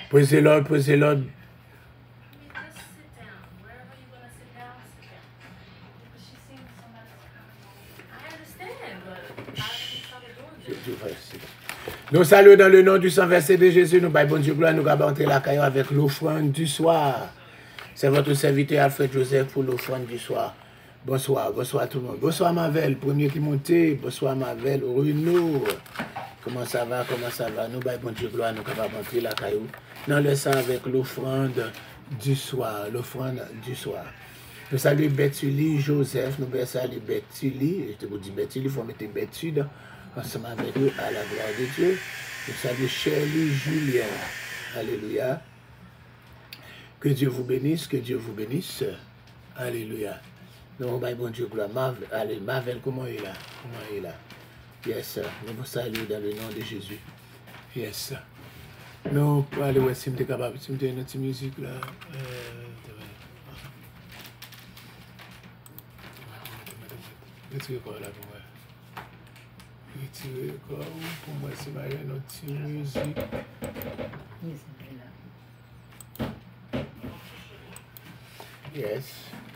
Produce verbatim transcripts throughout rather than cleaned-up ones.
Praise the Lord, praise the Lord. Nous saluons dans le nom du sang versé de Jésus. Nous baillons bon Dieu gloire. Nous allons entrer la caillou avec l'offrande du soir. C'est votre serviteur Alfred Joseph pour l'offrande du soir. Bonsoir, bonsoir tout le monde. Bonsoir Mavel, premier qui montait. Bonsoir Mavel, Renaud. Comment ça va, comment ça va? Nous baillons bon Dieu gloire. Nous allons entrer la caillou. Nous laissons avec l'offrande du soir. L'offrande du soir. Nous saluons Bethulie Joseph. Nous saluons Bethulie. Je te dis Bethulie, il faut mettre Bethulie ensemble avec eux à la gloire de Dieu. Nous saluons Shirley Julien. Alléluia. Que Dieu vous bénisse, que Dieu vous bénisse. Alléluia. Nous baillons bon Dieu gloire. Marvel, allez, Marvel, comment il est là? Comment il est là? Yes. Nous vous saluons dans le nom de Jésus. Yes. Nous, allez, ouais, si vous êtes capable, si vous êtes une petite musique là. Retirez quoi là pour moi? Retirez quoi pour moi? C'est ma petite musique. Yes.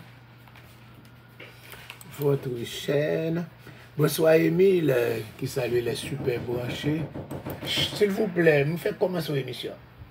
Votre chaîne. Bonsoir Émile, qui salue les super branchés. S'il vous plaît, nous faites comment sur l'émission?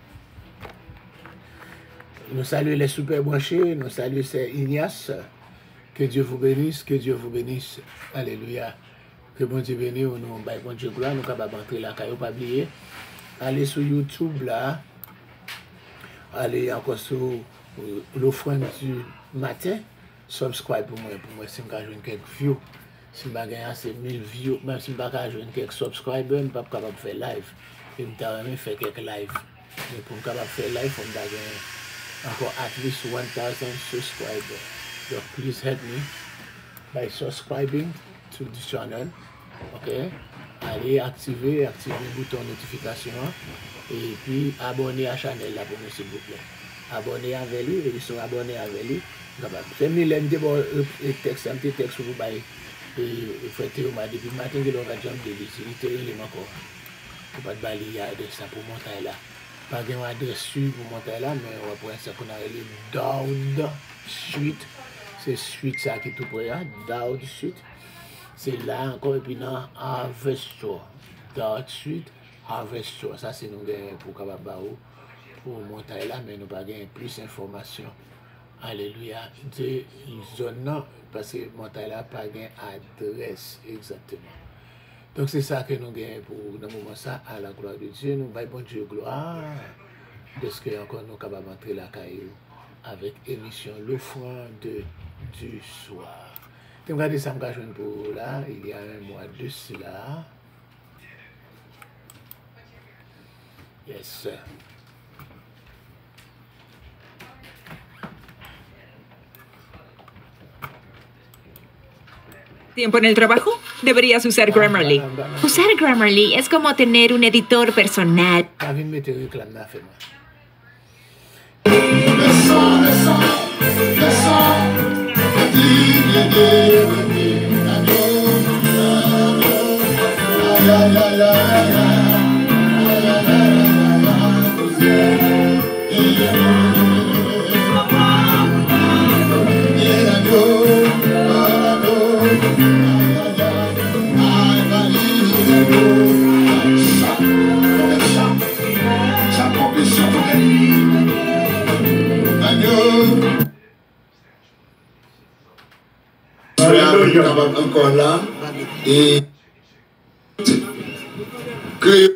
Nous saluons les super branchés, nous saluons c'est Ignace. Que Dieu vous bénisse, que Dieu vous bénisse. Alléluia. Que bon Dieu bénisse, nous, bah, bon Dieu gloire, nous sommes capables d'entrer là, car pas oublier. Allez sur YouTube là. Allez encore sur l'offrande du matin. Subscribe pour moi, pour moi, si je veux quelques views. Si je gagne assez mille views, même si je veux quelques subscribers, je ne suis pas capable de faire live. Je ne peux faire quelques live. Mais pour me capable de faire live, je dois gagner encore at least one thousand subscribers. So please help me by subscribing to this channel. Ok? Allez activer, activer le bouton notification. Et puis abonner à la chaîne là pour nous s'il vous plaît. Abonnez avec lui, ils sont abonnés avec lui. C'est mieux de voir un texte, un petit texte pour vous bailler. Et faites au matin, depuis le matin, il aura déjà des visites, il est encore. Pour pas de balayer adresse pour monter là. Pas de adresse pour monter là, mais on va prendre ça qu'on a les Dowd Street. C'est suite ça qui est tout près, Dowd Street. C'est là encore, et puis dans Harvest Store. Dowd Street, Harvest Store. Ça, c'est nous pour capable pour monter là, mais nous pas gagner plus d'informations. Alléluia. De zone, parce que monter là, pas gagner adresse exactement. Donc, c'est ça que nous gagnons pour le moment, ça, à la gloire de Dieu. Nous baillons bon Dieu gloire. Parce que encore nous sommes capables d'entrer la caillou avec émission l'offrande du soir. Tu regardes ça, je me pour là, il y a un mois de cela. Yes. ¿Tiempo en el trabajo? Deberías usar Grammarly. Usar Grammarly es como tener un editor personal. Encore là et que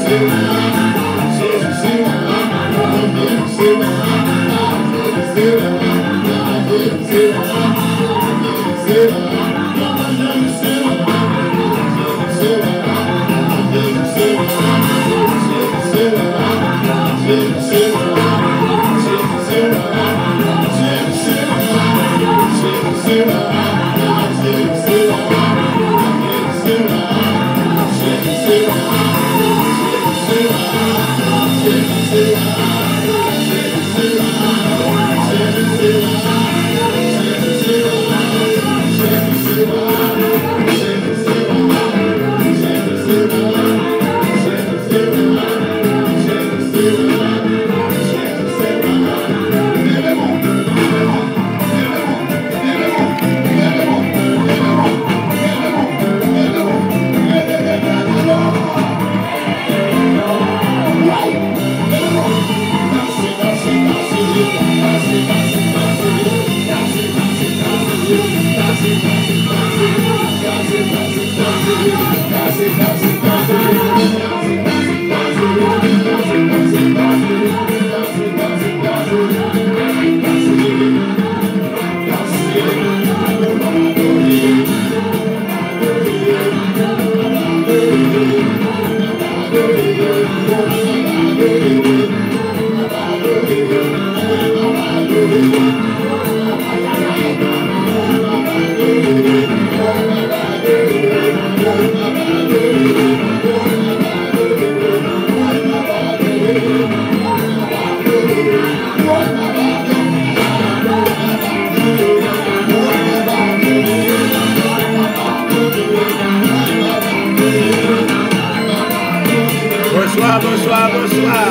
Bonsoir, bonsoir, bonsoir.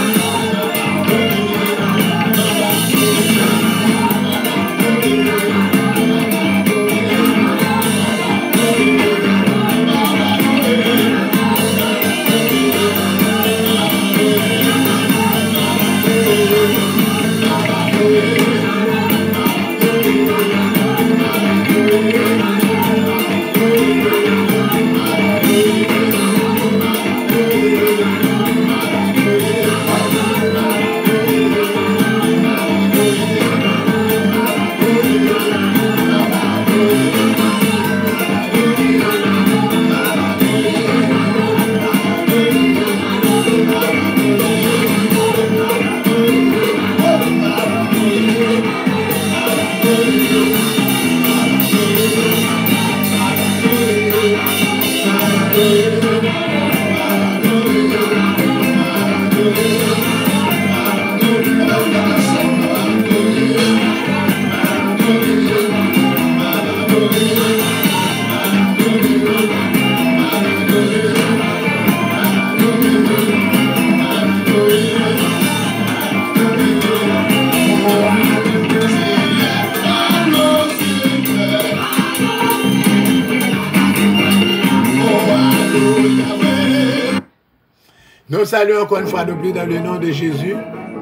Nous saluons encore une fois de plus dans le nom de Jésus.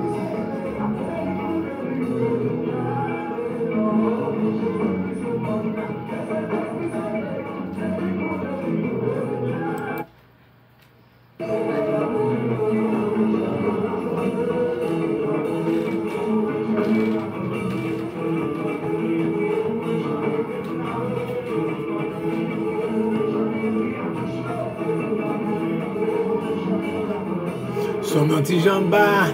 Son petit jamba.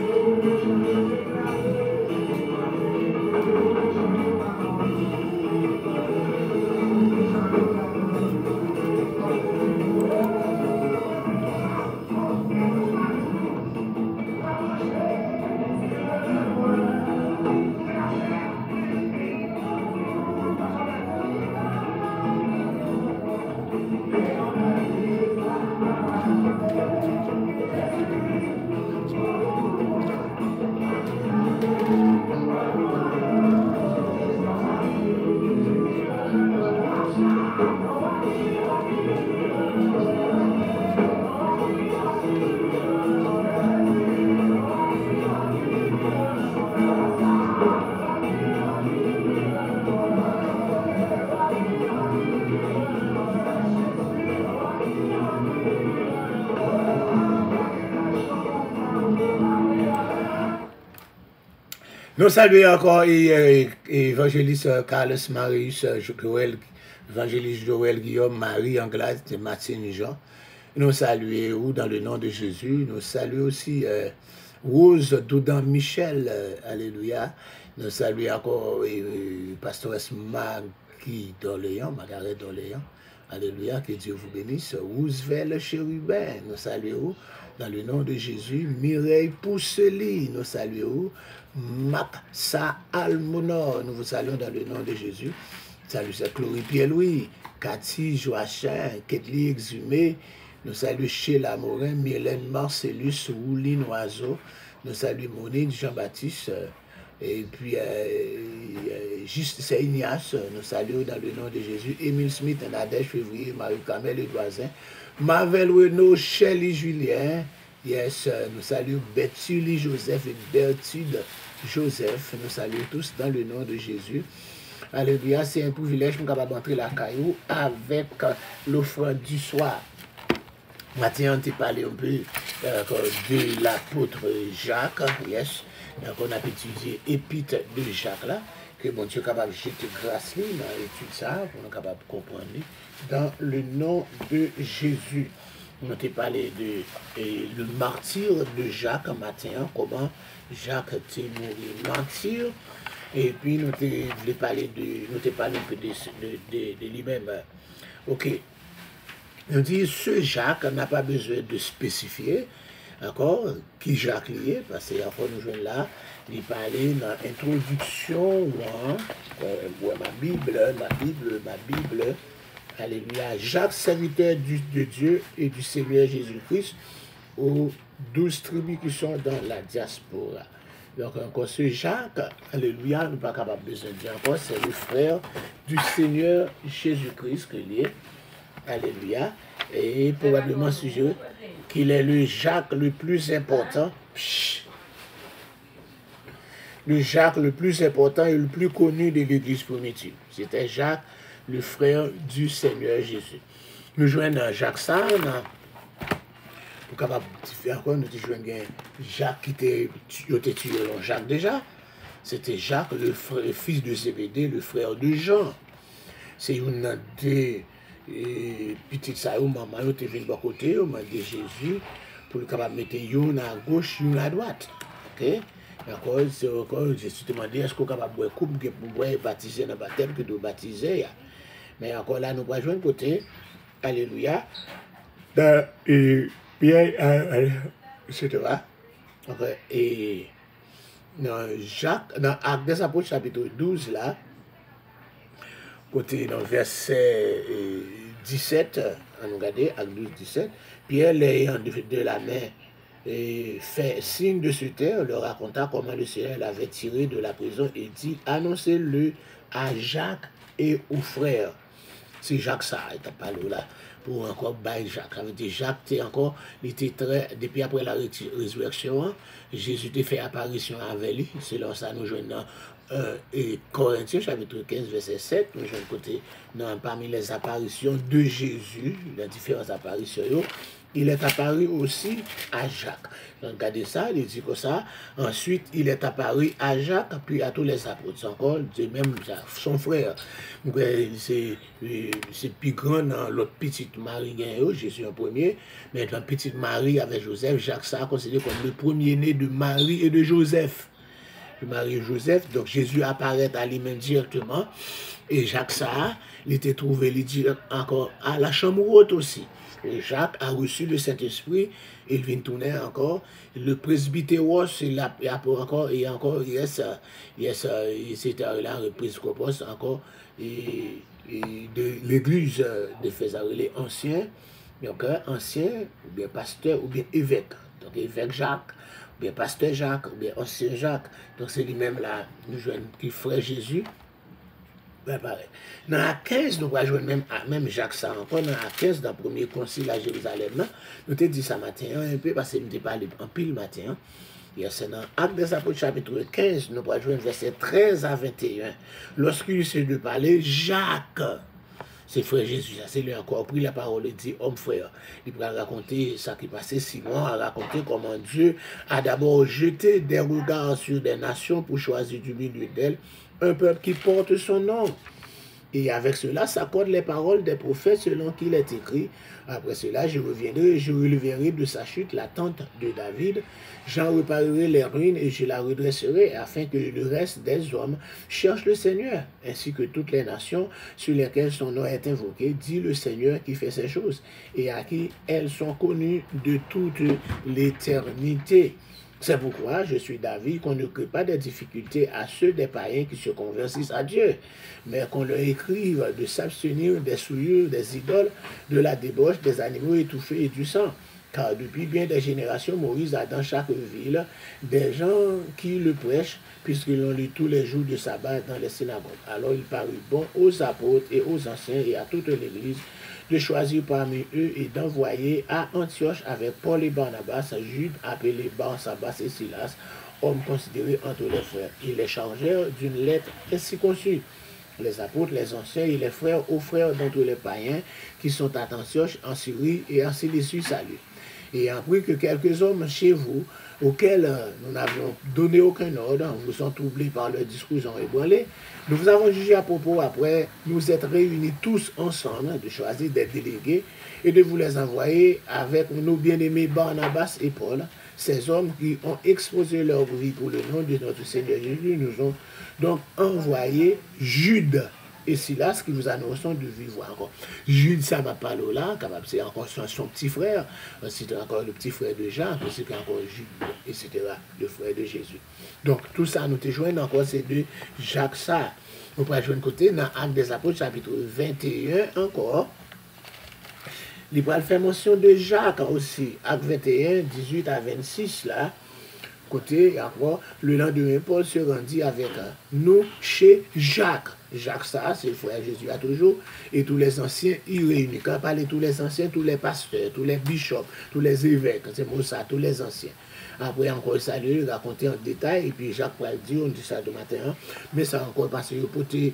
Nous saluons encore évangéliste Carlos Marius Joël, évangéliste Joël Guillaume, Marie Anglade, Martine Jean. Nous saluons dans le nom de Jésus. Nous saluons aussi euh, Rose Doudan Michel, euh, alléluia. Nous saluons encore euh, pastoresse Maggie d'Orléans, Margaret d'Orléans. Alléluia, que Dieu vous bénisse. Roosevelt Chérubin, nous saluons dans le nom de Jésus. Mireille Poussely, nous saluons. Maxa Almonor, nous vous saluons dans le nom de Jésus. Salut, c'est Chloé Pierre-Louis, Cathy Joachim, Ketli Exhumé. Nous saluons Sheila Morin, Mylène Marcellus, Rouline Oiseau. Nous saluons Monique Jean-Baptiste. Et puis, euh, euh, juste c'est Ignace, nous saluons dans le nom de Jésus. Émile Smith, Nadège Février, Marie-Camille Edouazin, Marvel Renaud, Shelley Julien. Yes, nous saluons Bethulie Joseph et Berthude Joseph. Nous saluons tous dans le nom de Jésus. Alléluia, c'est un privilège pour nous entrer la caillou avec l'offrande du soir. Maintenant, on t'a parlé un peu euh, de l'apôtre Jacques. Yes. Donc, on a étudié l'épître de Jacques là, que bon Dieu est capable de jeter grâce dans l'étude ça, pour nous capable de comprendre dans le nom de Jésus. On t'a parlé de et, le martyr de Jacques matin, comment Jacques était mort martyr. Et puis nous t'ai parlé de nous t'ai parlé un peu de, de, de, de lui-même. Ok. On dit ce Jacques n'a pas besoin de spécifier. D'accord, qui Jacques lié, parce que encore nous jouons là, il parlait dans l'introduction, ouais, ouais, ma Bible, ma Bible, ma Bible, alléluia, Jacques, serviteur du, de Dieu et du Seigneur Jésus-Christ, aux douze tribus qui sont dans la diaspora. Donc encore ce Jacques, alléluia, nous ne sommes pas capables de dire encore, c'est le frère du Seigneur Jésus-Christ qui est, alléluia, et probablement ce jeu, qu'il est le Jacques le plus important, psh, le Jacques le plus important et le plus connu de l'Église primitive. C'était Jacques, le frère du Seigneur Jésus. Nous jouons dans Jacques ça, pour capable faire encore, nous jouons Jacques qui était tué dans Jacques déjà. C'était Jacques, le, frère, le fils de Zébédée, le frère de Jean. C'est une des et petit ça ou maman yo te vinn bon côté au de Jésus pour le capable mettre une à gauche une à droite. OK, d'accord, c'est encore Jésus te demandé est-ce qu'on capable boire coupe pour boire baptiser dans baptême que de baptiser. Mais encore là nous pas joindre côté alléluia dans et Pierre et cetera. OK, et dans Jacques dans Actes des Apôtres chapitre douze là côté dans verset dix-sept, on regarde, acte douze, dix-sept, Pierre, l'ayant de, de la main, et fait signe de se taire, leur raconta comment le Seigneur l'avait tiré de la prison et dit, annoncez-le à Jacques et aux frères. C'est Jacques ça, il t'a parlé là, pour encore bailler Jacques. Avec des Jacques, t'es encore, il était très, depuis après la résurrection, Jésus t'a fait apparition avec lui, c'est là ça nous joignons dans Euh, et Corinthiens chapitre quinze verset sept, nous jouons côté dans, parmi les apparitions de Jésus, les différentes apparitions, il est apparu aussi à Jacques. Donc regardez ça, il dit que ça, ensuite il est apparu à Jacques, puis à tous les apôtres encore, même son frère. C'est plus grand dans l'autre petite Marie, Jésus en premier, mais dans petite Marie avec Joseph, Jacques ça considéré comme le premier-né de Marie et de Joseph. Marie et Joseph, donc Jésus apparaît à lui-même directement, et Jacques ça, il était trouvé il dit, encore à la chambre haute aussi. Et Jacques a reçu le Saint-Esprit, il vient tourner encore, le presbytéros, il a encore, et encore, yes, yes, c'était la reprise qu'on poste encore, et, et de l'église de Fézarelé ancien, donc ancien, ou bien pasteur, ou bien évêque, donc évêque Jacques, ou bien pasteur Jacques, ou bien ancien Jacques. Donc c'est lui-même là, nous jouons qui frère Jésus. Ben pareil. Dans la quinze, nous allons jouer même, même Jacques ça encore, dans la quinze, dans le premier concile à Jérusalem, là, nous t'ai dit ça matin, un peu, parce que nous t'ai parlé en pile matin. C'est dans Actes des Apôtres chapitre quinze, nous allons jouer verset treize à vingt et un. Lorsqu'il s'est de parler, Jacques, C'est frère Jésus, ça c'est lui encore pris la parole et dit, homme frère, il va raconter ça qui passait, Simon a raconté comment Dieu a d'abord jeté des regards sur des nations pour choisir du milieu d'elles un peuple qui porte son nom. Et avec cela s'accordent les paroles des prophètes selon qu'il est écrit. Après cela, je reviendrai et je releverai de sa chute la tente de David. J'en réparerai les ruines et je la redresserai afin que le reste des hommes cherche le Seigneur, ainsi que toutes les nations sur lesquelles son nom est invoqué, dit le Seigneur qui fait ces choses et à qui elles sont connues de toute l'éternité. C'est pourquoi je suis d'avis qu'on ne crée pas de difficultés à ceux des païens qui se convertissent à Dieu, mais qu'on leur écrive de s'abstenir des souillures, des idoles, de la débauche, des animaux étouffés et du sang. Car depuis bien des générations, Moïse a dans chaque ville des gens qui le prêchent, puisqu'ils l'ont lu tous les jours de sabbat dans les synagogues. Alors il parut bon aux apôtres et aux anciens et à toute l'Église de choisir parmi eux et d'envoyer à Antioche avec Paul et Barnabas, Jude appelé Barsabas et Silas, hommes considérés entre les frères. Ils les chargèrent d'une lettre ainsi conçue. Les apôtres, les anciens et les frères aux frères d'entre les païens qui sont à Antioche, en Syrie et en Cilicie saluent. Et appris que quelques hommes chez vous, auxquels nous n'avions donné aucun ordre, nous sont troublés par leur discours en ébranlé, nous vous avons jugé à propos, après nous être réunis tous ensemble, de choisir des délégués et de vous les envoyer avec nos bien-aimés Barnabas et Paul, ces hommes qui ont exposé leur vie pour le nom de notre Seigneur Jésus, nous ont donc envoyé Jude et Silas qui vous annonçons de vivre encore. Jude, ça m'a parlé là, c'est encore son, son petit frère, c'était encore le petit frère de Jean, c'est encore Jude, et cetera, le frère de Jésus. Donc tout ça, nous te joignons encore, c'est de Jacques ça. On peut jouer un côté dans Actes des Apôtres, chapitre vingt et un encore. Il va faire mention de Jacques aussi, Actes vingt et un, dix-huit à vingt-six là. Côté, encore, le lendemain, Paul se rendit avec nous chez Jacques. Jacques, ça, c'est le frère Jésus a toujours, et tous les anciens y réunis. Quand on parle de tous les anciens, tous les pasteurs, tous les bishops, tous les évêques, c'est pour ça, tous les anciens. Après, encore, ça lui raconter en détail, et puis Jacques pourrait dire, on dit ça de matin, hein, mais ça encore parce que pour te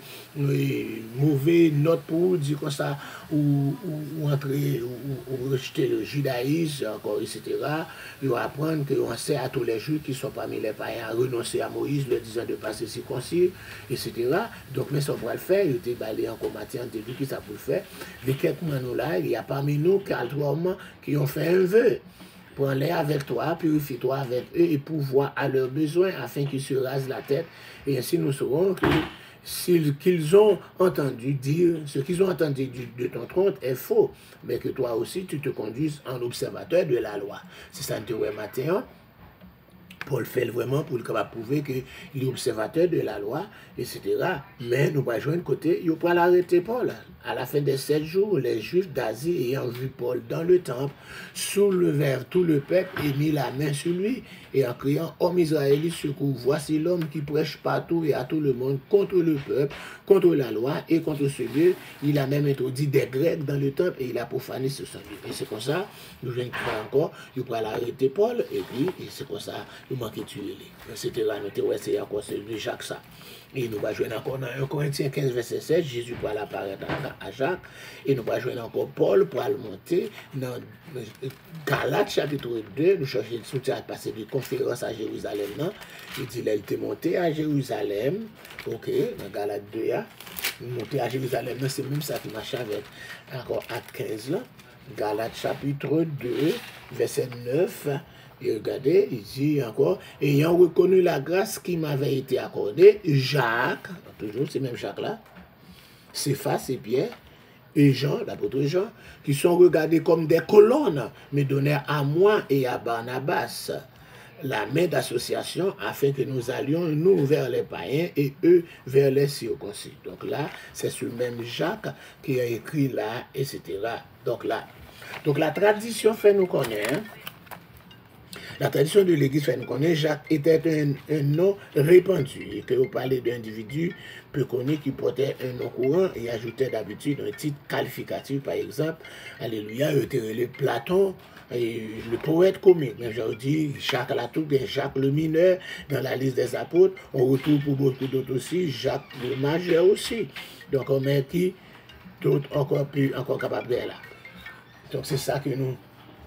mauvais note pour dire comme ça, ou, ou, ou entrer, ou, ou rejeter le judaïsme, encore, et cetera. Ils vont apprendre qu'on sait à tous les juifs qui sont parmi les païens à renoncer à Moïse, leur disant de passer circoncis, et cetera. Donc, mais ça on pourrait le faire, il était balayé en combattant, on dit qui ça peut le faire. De quelques mois là, il y a parmi nous quatre hommes qui ont fait un vœu. Prends-les avec toi, purifie-toi avec eux et pourvois à leurs besoins afin qu'ils se rasent la tête. Et ainsi nous saurons que ce qu'ils ont entendu dire, ce qu'ils ont entendu de ton trône est faux, mais que toi aussi tu te conduises en observateur de la loi. C'est ça que nous matin. Paul fait vraiment pour prouver qu'il est observateur de la loi, et cetera. Mais nous allons jouer de côté, il va l'arrêter Paul. À la fin des sept jours, les Juifs d'Asie ayant vu Paul dans le temple, soulevèrent tout le peuple et mis la main sur lui, et en criant, homme israélite, secours, voici l'homme qui prêche partout et à tout le monde contre le peuple, contre la loi et contre ce lieu. Il a même introduit des Grecs dans le temple et il a profané ce sang. Et c'est comme ça, nous venons encore, il va l'arrêter Paul, et puis c'est comme ça, il manque de tuer les. et cetera. Nous c'est encore celui de Jacques ça. Et nous allons jouer encore dans un Corinthiens quinze, verset sept, Jésus pour apparaître à Jacques. Et nous allons jouer encore Paul pour aller monter dans Galates chapitre deux. Nous cherchons le soutien à passer de conférence à Jérusalem. Non? Il dit qu'il était monté à Jérusalem. Ok, dans Galates deux, hein? Monter à Jérusalem, c'est même ça qui marche avec encore Acte quinze là. Galates chapitre deux, verset neuf. Et regardez, il dit encore, ayant reconnu la grâce qui m'avait été accordée, Jacques, toujours c'est même Jacques là, Céphas et Pierre, et Jean, l'apôtre Jean, qui sont regardés comme des colonnes, me donnèrent à moi et à Barnabas la main d'association afin que nous allions, nous, vers les païens et eux vers les circoncis. Donc là, c'est ce même Jacques qui a écrit là, et cetera. Donc là, donc la tradition fait nous connaître. La tradition de l'Église fait nous connaître, Jacques était un, un nom répandu, et que vous parlez d'individus peu connus qui portaient un nom courant et ajoutaient d'habitude un titre qualificatif, par exemple, Alléluia, il était le Platon, et le poète comique. Mais je dis, Jacques Latour, Jacques le mineur, dans la liste des apôtres, on retrouve pour beaucoup d'autres aussi, Jacques le majeur aussi. Donc on met qui d'autres encore plus encore capables de là. Donc c'est ça que nous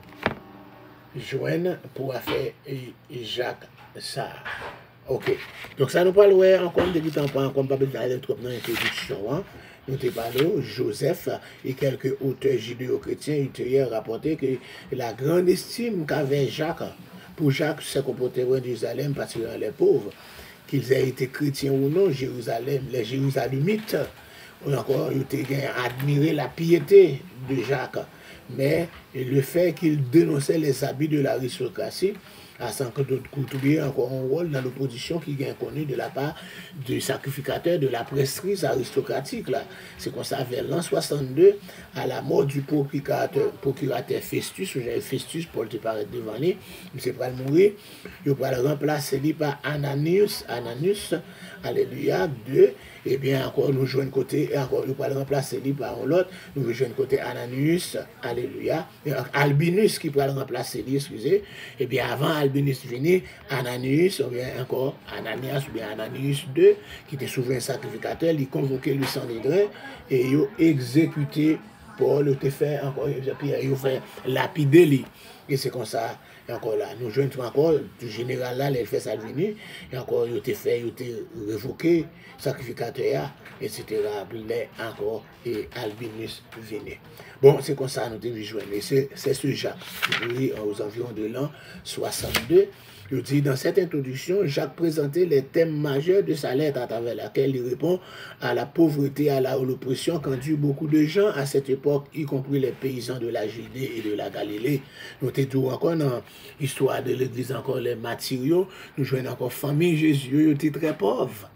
joignons pour faire Jacques ça. Ok. Donc ça nous parle ouais, encore de temps pas encore pas d'aller trop dans l'introduction. Hein. Nous avons parlé Joseph et quelques auteurs judéo-chrétiens ultérieurs rapporté que la grande estime qu'avait Jacques pour Jacques se comportait en Jérusalem, particulièrement les pauvres, qu'ils aient été chrétiens ou non, Jérusalem, les Jérusalemites, ou encore ils ont admiré la piété de Jacques, mais le fait qu'il dénonçait les habits de l'aristocratie, à sans que d'autres couturiers encore un rôle dans l'opposition qui est connu de la part du sacrificateur de la prestige aristocratique. Là. C'est comme ça, vers l'an soixante-deux, à la mort du procurateur, procurateur Festus, ou j'avais Festus, Paul te paraît devant lui, il s'est pas mourir, il va le remplacer par Ananias, Ananias, alléluia, deux, et bien encore nous jouons côté, et encore nous va le remplacer par l'autre, nous jouons côté Ananias, alléluia, et Albinus qui va le remplacer, excusez, et bien avant Albinus venu, Ananias, ou bien encore Ananias, ou bien Ananias deux, qui était souverain sacrificateur, il convoquait le Sanhédrin, et il a exécuté Paul, il a fait encore, et puis il a fait lapider lui. Et c'est comme ça, et encore là, nous jouons encore, du général là, il fait Salvini, et encore, il a fait, il a révoqué, sacrificateur, et cetera. Mais encore, et Albinus venait. Bon, c'est comme ça, nous devons jouer. Mais c'est ce Jacques, qui aux environs de l'an soixante-deux. Il dit, dans cette introduction, Jacques présentait les thèmes majeurs de sa lettre à travers laquelle il répond à la pauvreté, à l'oppression qu'endurent beaucoup de gens à cette époque, y compris les paysans de la Judée et de la Galilée. Nous étions encore dans l'histoire de l'Église, encore les matériaux, nous jouons encore famille Jésus, ils étaient très pauvres.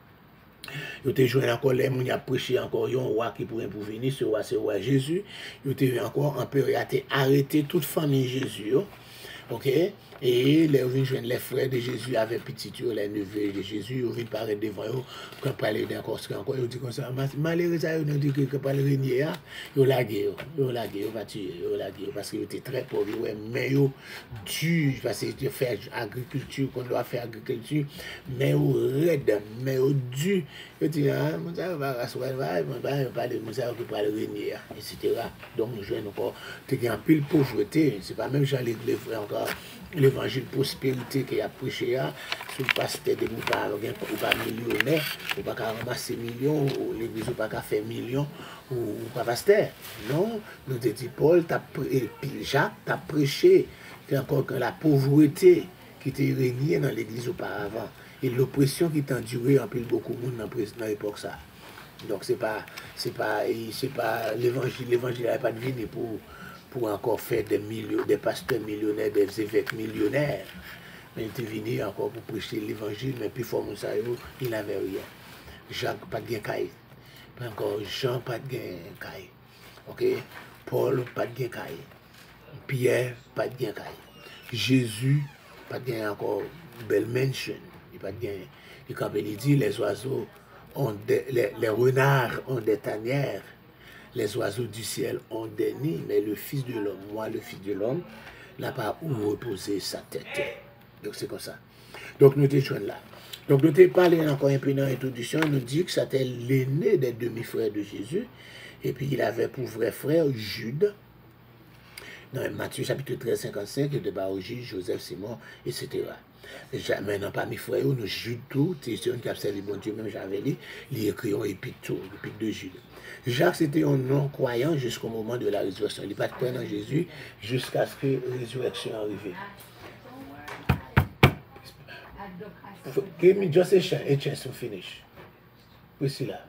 Ils étaient joués encore les gens qui ont prêché encore un roi qui pourrait venir, ce roi, c'est roi Jésus. Ils étaient encore en période arrêté toute famille Jésus. Ok? Et les les frères de Jésus avaient petit, les neveux de Jésus, ils viennent paraître devant eux, quand parler d'un corps encore, ils disent comme ça, malheureusement, ils disent que quand le régner, ils ont lagué, ils ont lagué, ils ont tué, ils ont lagué, parce qu'ils étaient très pauvres, mais ils ont dû, parce qu'ils faire agriculture, qu'on doit faire agriculture, mais ils ont raide, mais ils ont dû, ils disent, ah, mon ça va rassurer, on va parler de ça qui parle le régner, et cetera. Donc, nous jouons encore, il y a un pile pauvreté, c'est pas même Jean les frères encore. L'évangile prospérité qu'il a prêché, sur le pasteur de vous pas millionnaire, ou pas ramasser millions, ou l'église ou pas faire millions, ou pas pasteur. Non, nous te dit Paul, et puis Jacques, tu as prêché encore que la pauvreté qui était régnée dans l'église auparavant, et l'oppression qui t'a enduré en pile beaucoup de monde dans l'époque ça. Donc c'est pas, c'est pas, c'est pas l'évangile, l'évangile n'a pas devenu pour pour encore faire des millions, des pasteurs millionnaires, des évêques millionnaires. Mais il était venu encore pour prêcher l'évangile, mais puis fort ça, il n'avait rien. Jacques, pas de gain caille. Encore Jean, pas de gain caille. Ok? Paul, pas de gain caille. Pierre, pas de gain caille. Jésus, pas de gain encore belle mansion. Il pas de gain. Et comme il dit, les oiseaux ont des, les, les renards ont des tanières. Les oiseaux du ciel ont des nids, mais le Fils de l'homme, moi le Fils de l'homme, n'a pas où reposer sa tête. Donc c'est comme ça. Donc nous étions là. Donc nous avons parlé encore un peu dans l'introduction, nous dit que c'était l'aîné des demi-frères de Jésus, et puis il avait pour vrai frère Jude, dans Matthieu chapitre treize, cinquante-cinq, de Baoji, Joseph, Simon, et cetera. Maintenant, parmi mes frères, nous Jude tout, c'est un qui a servi bon Dieu, même j'avais dit, il écrit un épître tout, l'épître de Jude. Jacques, c'était un non-croyant jusqu'au moment de la résurrection. Il n'est pas de croyant en Jésus jusqu'à ce que la résurrection arrive. Give me just a chance, a chance to finish. Priscilla.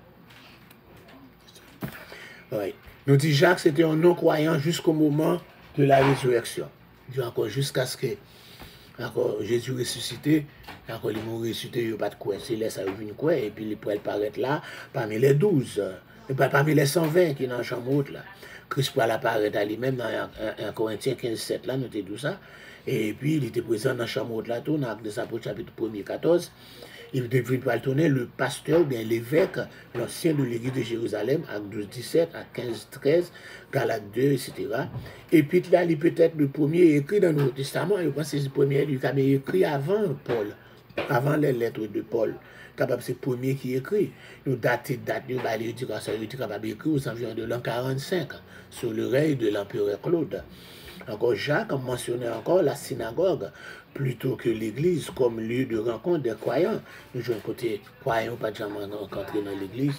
Right. Nous dit Jacques, c'était un non-croyant jusqu'au moment de la résurrection. Il dit encore jusqu'à ce que encore Jésus ressuscité, encore il m'a ressuscité, il n'y a pas de quoi, c'est là ça vient quoi, et puis il pourrait apparaître là parmi les douze. Et pas parmi les cent vingt qui sont dans la chambre haute là. Christ pourrait apparaître à lui-même dans un Corinthiens quinze, sept là, notez tout ça. Et puis il était présent dans la chambre haute là, tout, dans l'acte des apôtres chapitre premier, quatorze. Il devait pas le tourner le pasteur ou bien l'évêque, l'ancien de l'église de Jérusalem, acte douze, dix-sept, acte quinze, treize, Galates deux, et cetera. Et puis là, il peut être le premier écrit dans le Nouveau Testament, je pense que c'est le premier, il a écrit avant Paul. Avant les lettres de Paul, capable c'est le premier qui écrit. Nous dater date de bah, l'éducation, il était capable d'écrire aux environs de l'an quarante-cinq, sur le règne de l'empereur Claude. Encore Jacques mentionnait encore la synagogue plutôt que l'église comme lieu de rencontre des croyants. Nous jouons côté croyants, pas de jamais rencontrer dans l'église.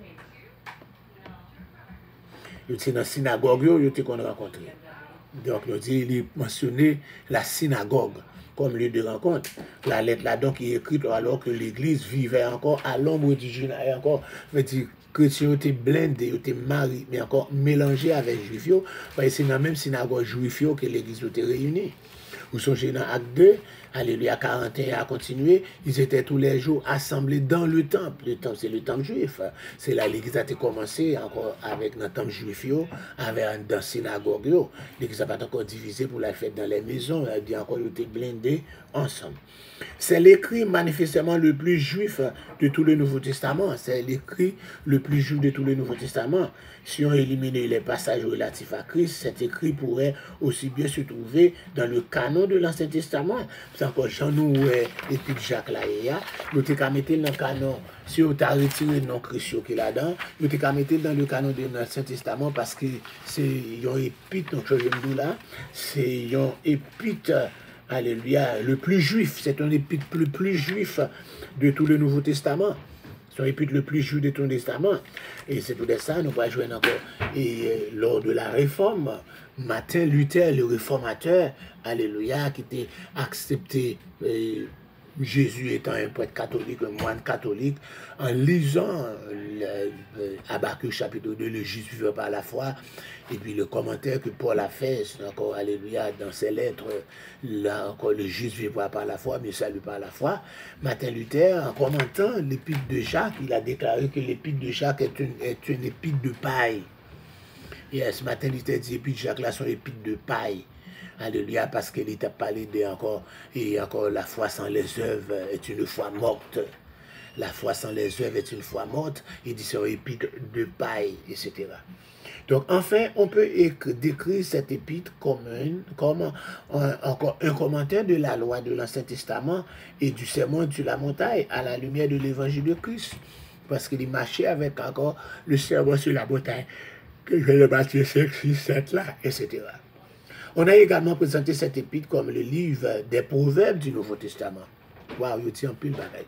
Ils étaient dans la synagogue, ils étaient qu'on rencontré. Donc, nous dit, il mentionné la synagogue comme lieu de rencontre. La lettre là, donc, est écrite alors que l'église vivait encore à l'ombre du Judas. Et encore, veut dire, chrétiens étaient blindés, étaient mariés, mais encore mélangés avec les juifs. Parce que c'est dans la même synagogue juif que l'église était réunie. Vous songez dans Acte deux, alléluia, quarante et un a continué, ils étaient tous les jours assemblés dans le temple. Le temple, c'est le temple juif. C'est là l'église a été commencée encore avec le temple juif, avec dans la synagogue. L'église n'a pas encore divisé pour la fête dans les maisons, elle a dit encore, ils étaient blindés ensemble. C'est l'écrit manifestement le plus juif de tout le Nouveau Testament. C'est l'écrit le plus juif de tout le Nouveau Testament. Si on éliminait les passages relatifs à Christ, cet écrit pourrait aussi bien se trouver dans le canon de l'Ancien Testament. C'est encore Jean nous, l'épître Jacques là, nous t'avons mis dans le canon. Si on t'a retiré le nom Christ qui est là-dedans, nous t'avons mis dans le canon de l'Ancien Testament parce que c'est un épître, donc je me dis là, c'est un épître. Alléluia, le plus juif, c'est un épître le plus juif de tout le Nouveau Testament. C'est un épître le plus juif de tout le Testament. Et c'est pour ça nous allons jouer encore. Et euh, lors de la réforme, Martin Luther, le réformateur, alléluia, qui était accepté, euh, Jésus étant un prêtre catholique, un moine catholique, en lisant Habakkuk chapitre deux, le juste vivra par la foi, et puis le commentaire que Paul a fait, encore, alléluia, dans ses lettres, là encore, le juste vivra par la foi, mais salut par la foi. Martin Luther, en commentant l'épître de Jacques, il a déclaré que l'épître de Jacques est une, est une épître de paille. Et ce matin, Luther dit, l'épître de Jacques là sont épîtres de paille. Alléluia, parce qu'il t'a parlé de encore, et encore la foi sans les œuvres est une foi morte. La foi sans les œuvres est une foi morte. Il dit c'est un épître de paille, et cetera. Donc, enfin, on peut décrire cet épître comme, un, comme un, encore un commentaire de la loi de l'Ancien Testament et du sermon sur la montagne à la lumière de l'évangile de Christ. Parce qu'il marchait avec encore le sermon sur la montagne, que je vais le Matthieu cinq, six, sept là, et cetera. On a également présenté cet épître comme le livre des proverbes du Nouveau Testament. Waouh, il tient pile pareil.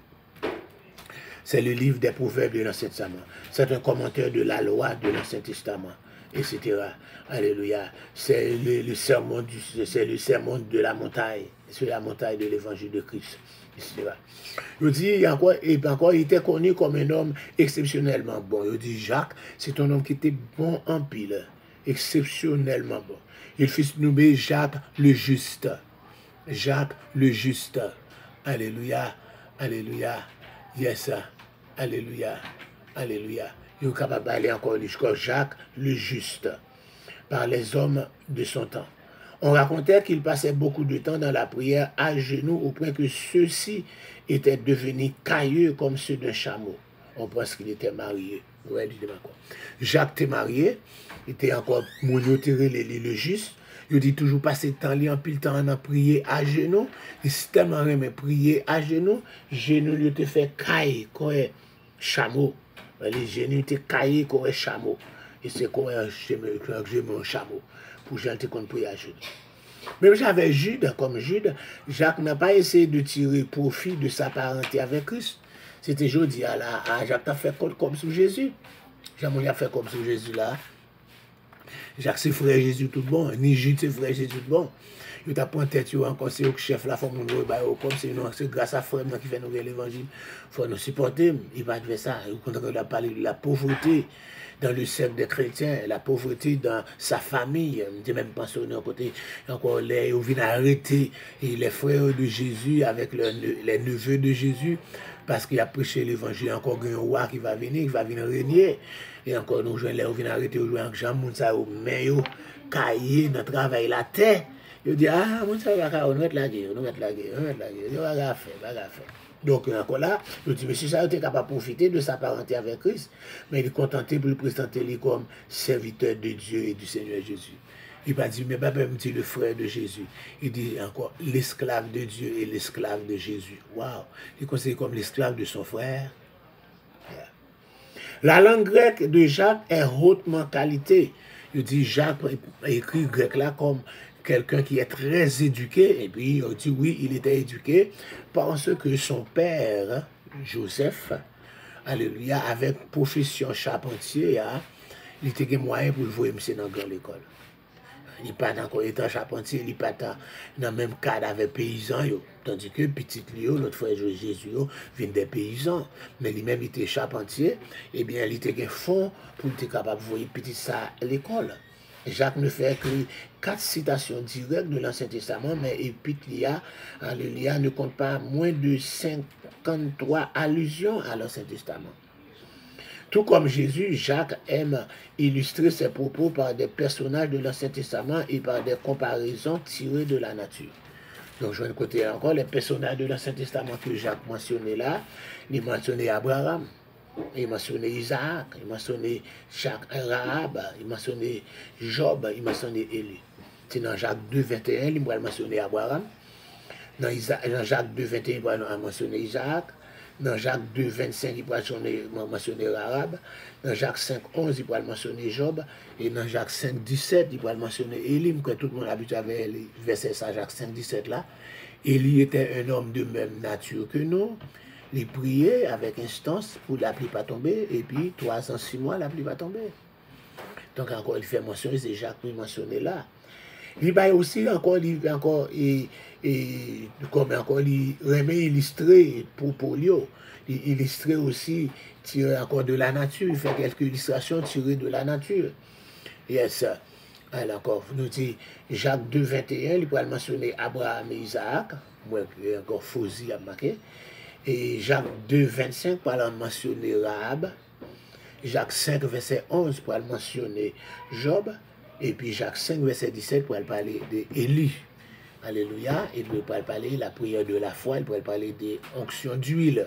C'est le livre des proverbes de l'Ancien Testament. C'est un commentaire de la loi de l'Ancien Testament, et cetera. Alléluia. C'est le, le sermon du, c'est le sermon de la montagne, sur la montagne de l'évangile de Christ, et cetera. Je dis encore, et encore, il était connu comme un homme exceptionnellement bon. Je dis Jacques, c'est un homme qui était bon en pile, exceptionnellement bon. Il fut nommé Jacques le Juste. Jacques le Juste. Alléluia. Alléluia. Yes. Alléluia. Alléluia. Il est capable d'aller encore jusqu'à Jacques le Juste, par les hommes de son temps. On racontait qu'il passait beaucoup de temps dans la prière à genoux au point que ceux-ci étaient devenus cailleux comme ceux d'un chameau. On pense qu'il était marié. Ouais, Jacques était marié, il était encore monotiré le juste. Il dit toujours passer temps, en pile temps, en prier à genoux. Il s'est tellement aimé prier à genoux, genoux lui était fait caille comme un chameau. Les genoux étaient caillés comme un chameau. Et c'est comme un chameau. Pour Jean te qu'on prier à genoux. Même j'avais Jude, comme Jude, Jacques n'a pas essayé de tirer profit de sa parenté avec Christ. C'était jeudi à la à Jacques a fait comme sous Jésus. Jacques a fait comme sous Jésus là. Jacques c'est frère Jésus tout bon, ni Jude c'est frère Jésus tout bon. Il t'a pointé tu encore c'est au chef la forme nous ba comme c'est non c'est grâce à frère qui fait nous l'évangile. Faut nous supporter, il va faire ça, il contraire a parlé de la pauvreté dans le cercle des chrétiens, la pauvreté dans sa famille, je même pensé au côté encore les ils viennent arrêter et les frères de Jésus avec le, les neveux de Jésus parce qu'il a prêché l'évangile, encore un roi qui va venir, qui va venir régner. Et encore nous jouons là, on vient arrêter, on joue avec Jean Mounsa, mais yo, cahier, notre travail la terre. Il dit, ah, Mounsa, on va être la guerre, on va être la guerre, on va être la guerre, on va faire, on va faire. Donc encore là, je dis, mais si ça, il était capable de profiter de sa parenté avec Christ, mais il est contenté pour le présenter comme serviteur de Dieu et du Seigneur Jésus. Il n'a pas dit, mais papa me dit le frère de Jésus. Il dit encore l'esclave de Dieu et l'esclave de Jésus. Waouh! Il est considéré comme l'esclave de son frère. Yeah. La langue grecque de Jacques est hautement qualité. Il dit Jacques écrit grec là comme quelqu'un qui est très éduqué. Et puis on dit oui, il était éduqué parce que son père, Joseph, alléluia, avec profession charpentier, hein, il était moyen pour le voir dans l'école. Il n'est pas encore étant charpentier, il n'est pas dans le même cadre avec paysans. Yo. Tandis que petit Léo, notre frère Jésus, vient des paysans. Mais lui-même, il était charpentier. Eh bien, il était un fond pour être capable de voir petit ça à l'école. Jacques ne fait que quatre citations directes de l'Ancien Testament, mais Épître Léa ne compte pas moins de cinquante-trois allusions à l'Ancien Testament. Tout comme Jésus, Jacques aime illustrer ses propos par des personnages de l'Ancien Testament et par des comparaisons tirées de la nature. Donc, je vais côté encore les personnages de l'Ancien Testament que Jacques mentionnait là. Il mentionnait Abraham, il mentionnait Isaac, il mentionnait Jacques Rahab, il mentionnait Job, il mentionnait Élie. C'est dans Jacques deux, vingt et un, il va mentionner Abraham. Dans, Isaac, dans Jacques deux, vingt et un, il va mentionner Isaac. Dans Jacques deux, vingt-cinq, il pourra mentionner Rahab. Dans Jacques cinq, onze, il pourra mentionner Job. Et dans Jacques cinq, dix-sept, il pourra mentionner Élie, que tout le monde habite avec les versets ça, Jacques cinq, dix-sept là. Élie était un homme de même nature que nous. Il priait avec instance pour la pluie pas tomber. Et puis, trois ans, six mois, la pluie va tomber. Donc, encore, il fait mention, c'est Jacques qui mentionné là. Il va aussi encore, il encore, et, et comme encore, il remet illustrer pour Polio. Il illustrer aussi, tiré encore de la nature. Il fait quelques illustrations tirées de la nature. Yes. Alors, encore, nous dit Jacques deux, vingt et un, il pourrait mentionner Abraham et Isaac. Moi, il y a encore Fauzi à marquer. Et Jacques deux, vingt-cinq, pour mentionner Rahab. Jacques cinq, verset onze, pour mentionner Job. Et puis Jacques cinq, verset dix-sept, pour parler d'Élie. Alléluia. Et pour parler de la prière de la foi, il pourrait parler des onctions d'huile.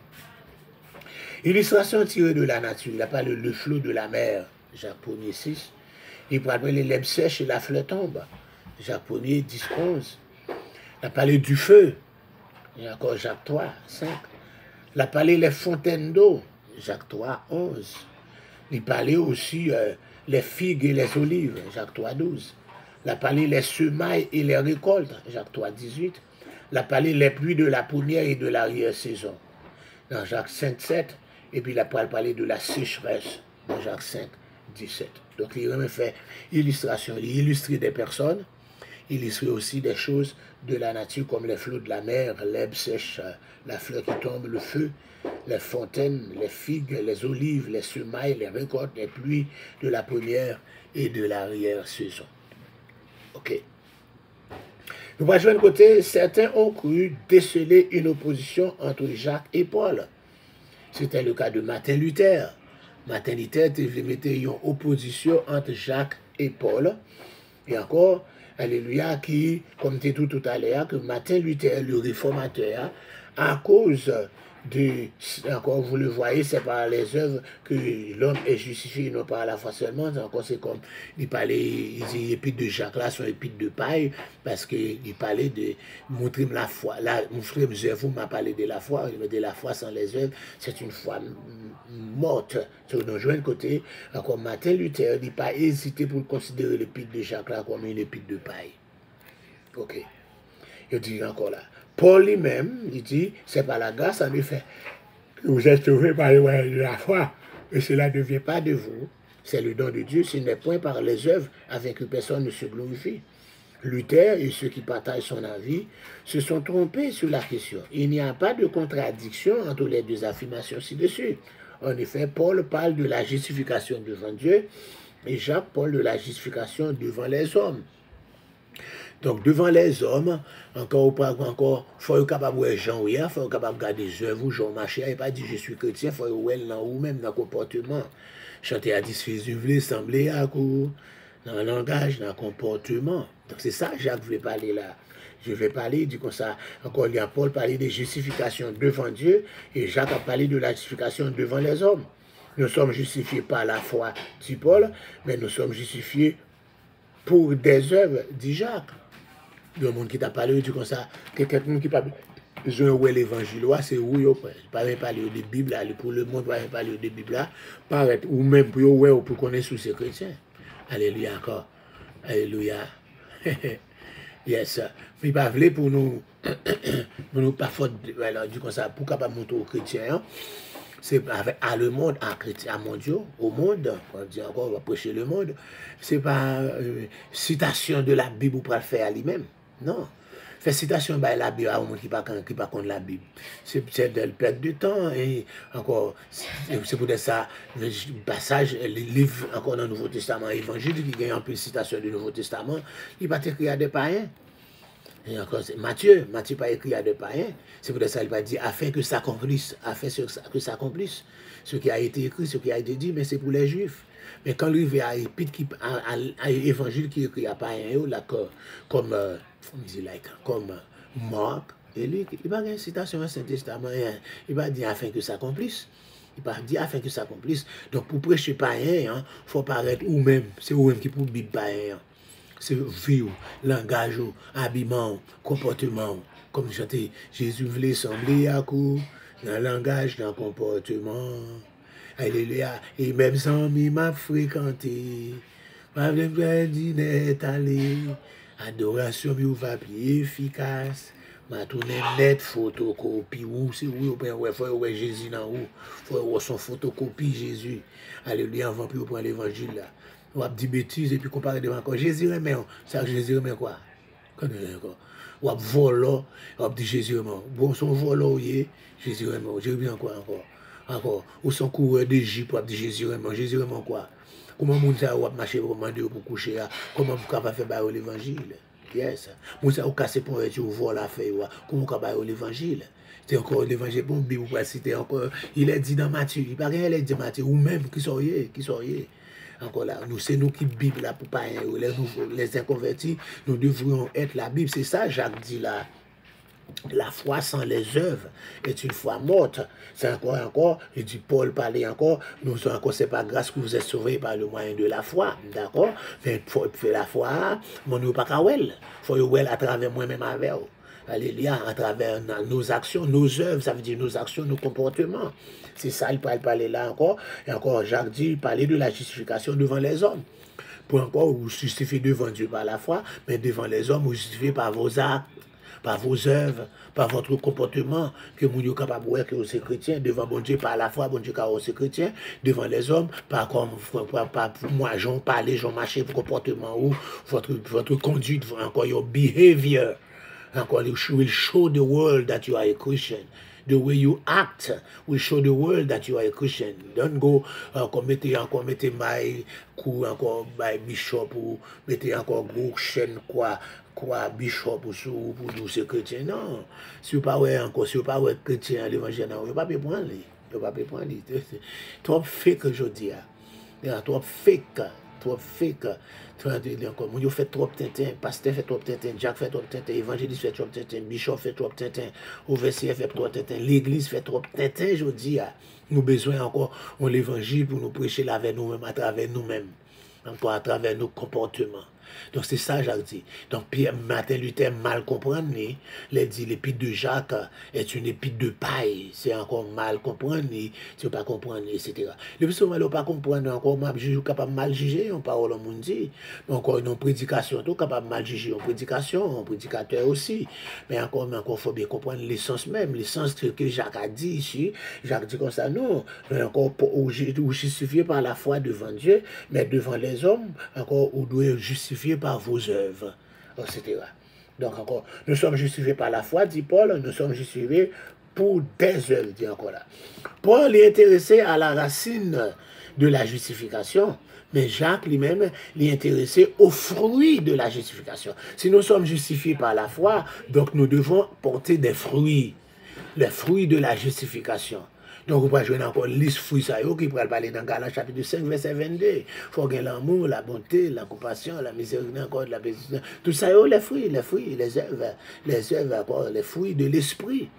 Illustration tirée de la nature. Il a parlé le flot de la mer. Jacques premier, six. Il pourrait parler les lèvres sèches et la fleur tombe. Jacques premier, dix, onze. Il a parlé du feu. Il y a encore Jacques trois, cinq. Il a parlé les fontaines d'eau. Jacques trois, onze. Il parlait aussi euh, les figues et les olives, Jacques trois, douze. Il a parlé les semailles et les récoltes, Jacques trois, dix-huit. Il a parlé les pluies de la première et de l'arrière-saison, dans Jacques cinq, sept. Et puis il a parlé de la sécheresse, dans Jacques cinq, dix-sept. Donc il a même fait illustration, il illustrait des personnes, il illustrait aussi des choses de la nature comme les flots de la mer, l'herbe sèche, la fleur qui tombe, le feu, les fontaines, les figues, les olives, les semailles, les récoltes, les pluies de la première et de l'arrière-saison. Ok. Nous voyons d'un côté, certains ont cru déceler une opposition entre Jacques et Paul. C'était le cas de Martin Luther. Martin Luther mettait une opposition entre Jacques et Paul. Et encore, alléluia, qui, comme tu tout tout à l'heure, que Martin Luther, le réformateur, à cause de, encore vous le voyez, c'est par les œuvres que l'homme est justifié, non pas à la foi seulement. Encore c'est comme, il parlait, il dit, l'épître de Jacques là, son épître de paille, parce qu'il parlait de montrer la foi. Là, mon frère vous m'a parlé de la foi, mais de la foi sans les œuvres, c'est une foi morte. Sur nos joints de côté, encore Martin Luther, il n'a pas hésité pour considérer l'épître de Jacques là comme une épître de paille. Ok. Il dit encore là. Paul lui-même, il dit, c'est par la grâce en effet que vous êtes sauvés par de la foi. Et cela ne vient pas de vous. C'est le don de Dieu, ce n'est point par les œuvres afin que personne ne se glorifie. Luther et ceux qui partagent son avis se sont trompés sur la question. Il n'y a pas de contradiction entre les deux affirmations ci-dessus. En effet, Paul parle de la justification devant Dieu et Jacques parle de la justification devant les hommes. Donc, devant les hommes, encore ou pas encore, il faut être capable de voir Jean, il faut être capable de garder des œuvres, Jean marché, il n'a pas dit je suis chrétien, il faut être well dans ou même dans le comportement. Chanter à dix Jésus voulait sembler à coup, dans le langage, dans le comportement. Donc, c'est ça que Jacques voulait parler là. Je vais parler, du comme ça, encore il y a Paul parler de justification devant Dieu, et Jacques a parlé de la justification devant les hommes. Nous sommes justifiés par la foi, dit Paul, mais nous sommes justifiés pour des œuvres, dit Jacques. Il y a un monde qui t'a parlé, tu comme ça, que quelqu'un qui parle. Je vois l'évangile, c'est où il pas parler de Bible, pour le monde, pas parler de Bible, paraître, ou même pour ouais, pour connaître sous ces chrétiens. Alléluia encore. Alléluia. Yes. Mais pas voulu pour nous, pour nous pas faute, alors, du comme ça, pour capable montrer aux chrétiens, c'est avec à le monde, à chrétiens, à mondiaux, au monde, on dit encore, on va prêcher le monde, c'est pas euh, citation de la Bible pour le faire à lui-même, non. Faire citation de la Bible à un monde qui pas qui pas contre la Bible. C'est de perdre du temps et encore, c'est pour ça, le passage, les livres encore dans le Nouveau Testament, évangile qui gagne un peu de citation du Nouveau Testament, il pas écrit à des païens. Et encore, Matthieu, Matthieu pas écrit à des païens. C'est pour ça qu'il va dire afin que ça accomplisse, afin que ça accomplisse. Ce qui a été écrit, ce qui a été dit, mais c'est pour les Juifs. Mais quand lui vient à l'évangile qui écrit à païens, là, comme, euh, like, comme Marc, et lui, il va dire citation dans le Saint-Testament, il va dire afin que ça accomplisse. Il va dire afin que ça accomplisse. Donc pour prêcher païen, il hein, faut paraître ou même, c'est ou même qui pour Bible païen. C'est vie, langage, habillement, comportement. Comme chanter, Jésus voulait sembler à coup, dans le langage, dans le comportement. Alléluia. Et même sans mi m'a fréquenté, m'a dîner allé, adoration mi va plus efficace. M'a tourné net photocopie ou c'est où il faut voir Jésus dans où, faut voir son photocopie Jésus. Alléluia, avant puis prendre l'évangile là. On va dire bêtises et puis comparer devant encore. Jésus remet, ça Jésus remet quoi? On va voler, on va dire Jésus remet. Bon, son volant, Jésus remet. Jésus remet quoi encore? Encore. Ou son coureur d'Égypte, on va dire Jésus remet. Jésus remet quoi? Comment moun sa ou marcher pour demander pour coucher? Comment vous capable faire bailler l'évangile? Yes. Moun sa ou casser pour être ou voler la feuille. Comment vous capable bailler l'évangile? C'est encore l'évangile pour Bible pour citer encore. Il est dit dans Matthieu. Il paraît il est dit Matthieu ou même qui soyez, qui soyez. Encore là, nous c'est nous qui Bible là pour pas les nouveaux, les inconvertis, nous devrions être la Bible. C'est ça Jacques dit là. La foi sans les œuvres est une foi morte. C'est encore, encore, et dit Paul parlait encore, nous encore, c'est pas grâce que vous êtes sauvés par le moyen de la foi, d'accord? Mais il faut faire la foi, mon nous pas qu'à well. Il faut well à travers moi-même avec vous. Alléluia, à travers nos actions, nos œuvres, ça veut dire nos actions, nos comportements. C'est ça, il peut parler là encore. Et encore, Jacques dit, il parlait de la justification devant les hommes. Pour encore, vous justifiez devant Dieu par la foi, mais devant les hommes, vous justifiez par vos actes, par vos œuvres, par votre comportement, que vous êtes capable de voir que vous êtes chrétien, devant bon Dieu par la foi, bon Dieu car vous êtes chrétien, devant les hommes, par comme par moi, j'en parle, j'en marche, votre comportement, ou votre, votre conduite, encore, your behavior. Encore, it will show the world that you are a Christian. The way you act will show the world that you are a Christian. Don't go encore mettre encore mettre my coup encore by bishop ou mettre encore gros chaîne quoi quoi bishop ou sous pour nous ces chrétiens. Non, si vous pas ouais encore si vous pas ouais chrétien l'évangile non, vous pas peut prendre lui. Vous pas peut prendre lui. Trop fake aujourd'hui. Trop fake. Trop fake. Mon fait trop tintin, pasteur fait trop tintin, Jacques fait trop tintin, évangéliste fait trop tintin, bishop fait trop tintin, overseer fait trop tintin, l'église fait trop tintin, je dis, nous avons besoin encore de l'évangile pour nous prêcher avec nous-mêmes, à travers nous-mêmes, encore à travers nos comportements. Donc c'est ça, Jacques dit. Donc Pierre, Martin Luther mal comprendre, il dit l'épître de Jacques est une épître de paille. C'est encore mal comprendre, si on ne pas comprendre, et cetera. Le plus souvent, on ne pas comprendre encore, on est capable de mal juger, on parle au monde dit. Encore une prédication, on est capable de mal juger en prédication, en prédicateur aussi. Mais encore, mais encore, il faut bien comprendre l'essence même, l'essence que Jacques a dit ici. Jacques dit comme ça, non, encore, ou justifié par la foi devant Dieu, mais devant les hommes, encore, on doit justifier par vos œuvres, et cetera. Donc encore, nous sommes justifiés par la foi, dit Paul, nous sommes justifiés pour des œuvres, dit encore là. Paul est intéressé à la racine de la justification, mais Jacques lui-même est intéressé aux fruits de la justification. Si nous sommes justifiés par la foi, donc nous devons porter des fruits, les fruits de la justification. Donc, vous pouvez jouer encore liste fruits ça qui pourrait parler dans Galates chapitre cinq, verset vingt-deux. Il faut gagner l'amour, la bonté, la compassion, la miséricorde, encore la bénédiction. Tout ça, les fruits, les fruits, les œuvres, les œuvres, les fruits de l'esprit.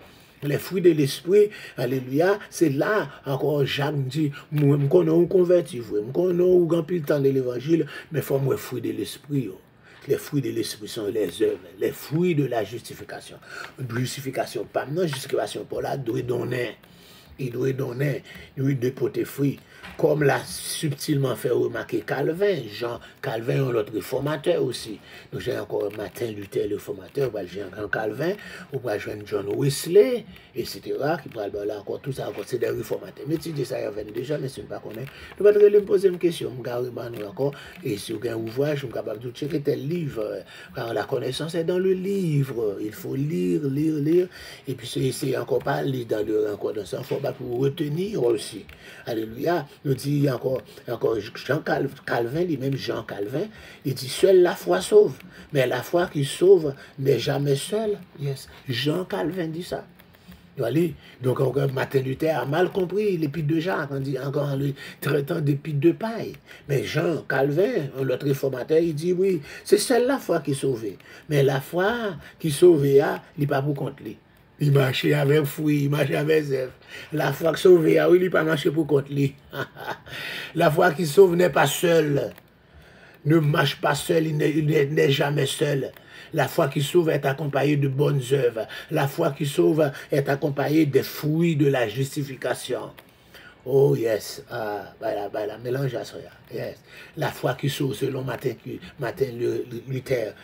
Les fruits de l'esprit, alléluia, c'est là, encore Jacques dit, moi, je connais converti, je connais ou grand le temps de l'évangile, mais il faut moi fruits de l'esprit. Les fruits de l'esprit sont les œuvres, les fruits de la justification. Justification, pas non, justification, pour là, doit donner. Il doit donner, il doit dépoter fruits. Comme l'a subtilement fait remarquer Calvin, Jean Calvin, l'autre réformateur aussi. Donc j'ai encore Martin Luther, le réformateur, j'ai un Calvin, ou pas John Wesley, et cetera. Qui parle là encore, tout ça encore, c'est des réformateurs. Mais tu dis ça, il y a vingt-deux gens, mais ce n'est pas qu'on est. Nous allons me poser une question, je vais encore, et si vous avez un ouvrage, je suis capable de checker tel livre, car la connaissance est dans le livre. Il faut lire, lire, lire, et puis c'est encore pas lire dans le encore dans ça, il faut pas pour retenir aussi. Alléluia. Nous dit encore, encore Jean Calvin, lui-même Jean Calvin, il dit seule la foi sauve. Mais la foi qui sauve n'est jamais seule. Yes. Jean Calvin dit ça. Donc, encore Martin Luther a mal compris l'épître de Jacques, on dit encore en lui traitant d'épître de paille. Mais Jean Calvin, l'autre réformateur, il dit oui, c'est seule la foi qui sauve. Mais la foi qui sauve, il n'est pas pour compte lui. Il marchait avec fruit, il marchait avec zèbre. La foi qui sauve, oui, il n'est pas marché pour contre lui. La foi qui sauve n'est pas seule. Ne marche pas seul, il n'est jamais seul. La foi qui sauve est accompagnée de bonnes œuvres. La foi qui sauve est accompagnée des fruits de la justification. Oh yes, ah, voilà, voilà, mélange à ça. Yes. La foi qui sauve selon Martin, Martin Luther,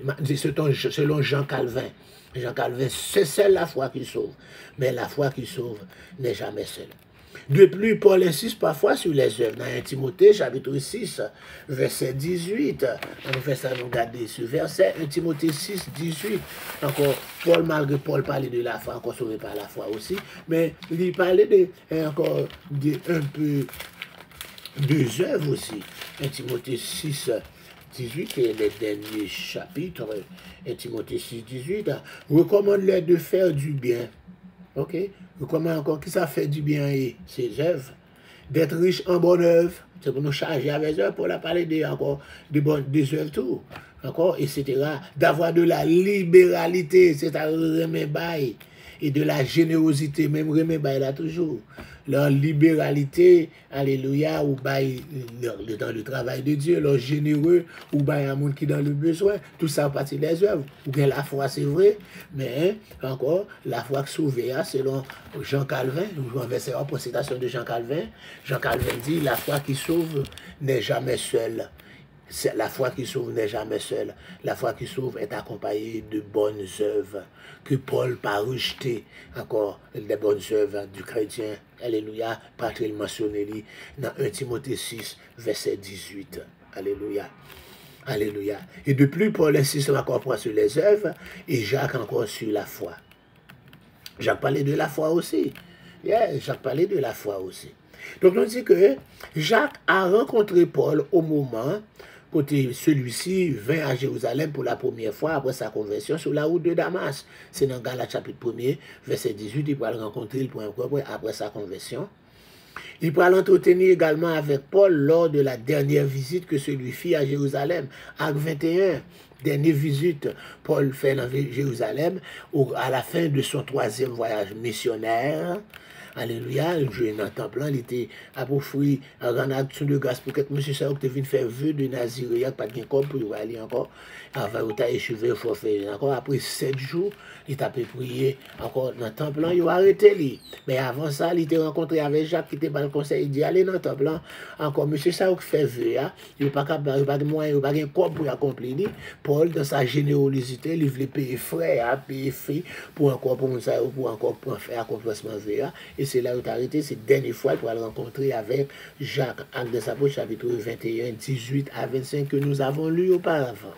selon Jean Calvin. Jean Calvin, c'est seule la foi qui sauve. Mais la foi qui sauve n'est jamais seule. De plus, Paul insiste parfois sur les œuvres. Dans un Timothée, chapitre six, verset dix-huit. On fait ça, nous regarder ce verset. un Timothée six, dix-huit. Encore, Paul, malgré Paul parlait de la foi, encore sauvé par la foi aussi. Mais il parlait de, encore de, un peu deux œuvres aussi. un Timothée six, dix-huit, et les derniers chapitres. un Timothée six, dix-huit. Recommande-leur de faire du bien. Ok? Comment encore qui ça fait du bien et ses œuvres, d'être riche en bonnes œuvres, c'est pour nous charger avec œuvres, pour la parler de, encore de bonnes des œuvres tout, encore, et cetera. D'avoir de la libéralité, c'est-à-dire remet bail, et de la générosité, même remet bail là toujours. Leur libéralité, alléluia, ou bail dans le travail de Dieu, leur généreux, ou bail à un monde qui est dans le besoin, tout ça partie des œuvres. Ou bien la foi, c'est vrai, mais encore, la foi sauvée, selon Jean Calvin, nous renversons pour citation de Jean Calvin, Jean Calvin dit, la foi qui sauve n'est jamais seule. La foi qui sauve n'est jamais seule. La foi qui sauve est accompagnée de bonnes œuvres que Paul n'a pas rejeté encore les bonnes œuvres du chrétien. Alléluia. Parce qu'il mentionne dans un Timothée six, verset dix-huit. Alléluia. Alléluia. Et de plus, Paul insiste encore sur les œuvres et Jacques encore sur la foi. Jacques parlait de la foi aussi. Yeah, Jacques parlait de la foi aussi. Donc, on dit que Jacques a rencontré Paul au moment côté celui-ci vint à Jérusalem pour la première fois après sa conversion sur la route de Damas. C'est dans Galates chapitre premier, verset dix-huit, il va le rencontrer pour un peu après sa conversion. Il va l'entretenir également avec Paul lors de la dernière visite que celui fit à Jérusalem. Acte vingt et un, dernière visite, Paul fait dans Jérusalem à la fin de son troisième voyage missionnaire. Alléluia, le jeu dans le temple, il était approfondi en grande action de grâce pour que monsieur Saouk te vienne faire vœu de Naziréa, pas de corps pour aller encore, avant de t'achever, il faut faire encore, après sept jours, il t'a prié encore dans le temple, il a arrêté lui. Mais avant ça, il était rencontré avec Jacques qui était dans le conseil, il dit allez dans le temple, encore monsieur Saouk fait vœu, il n'a pas capable, pas de moyens, il n'a pas de corps pour accomplir. Paul, dans sa générosité, il voulait payer frais, payer frais pour encore pour pour encore pour faire accomplissement vœu. Et c'est là où tu as arrêté, c'est la dernière fois pour le rencontrer avec Jacques, Actes des Apôtres, chapitre vingt et un, dix-huit à vingt-cinq, que nous avons lu auparavant.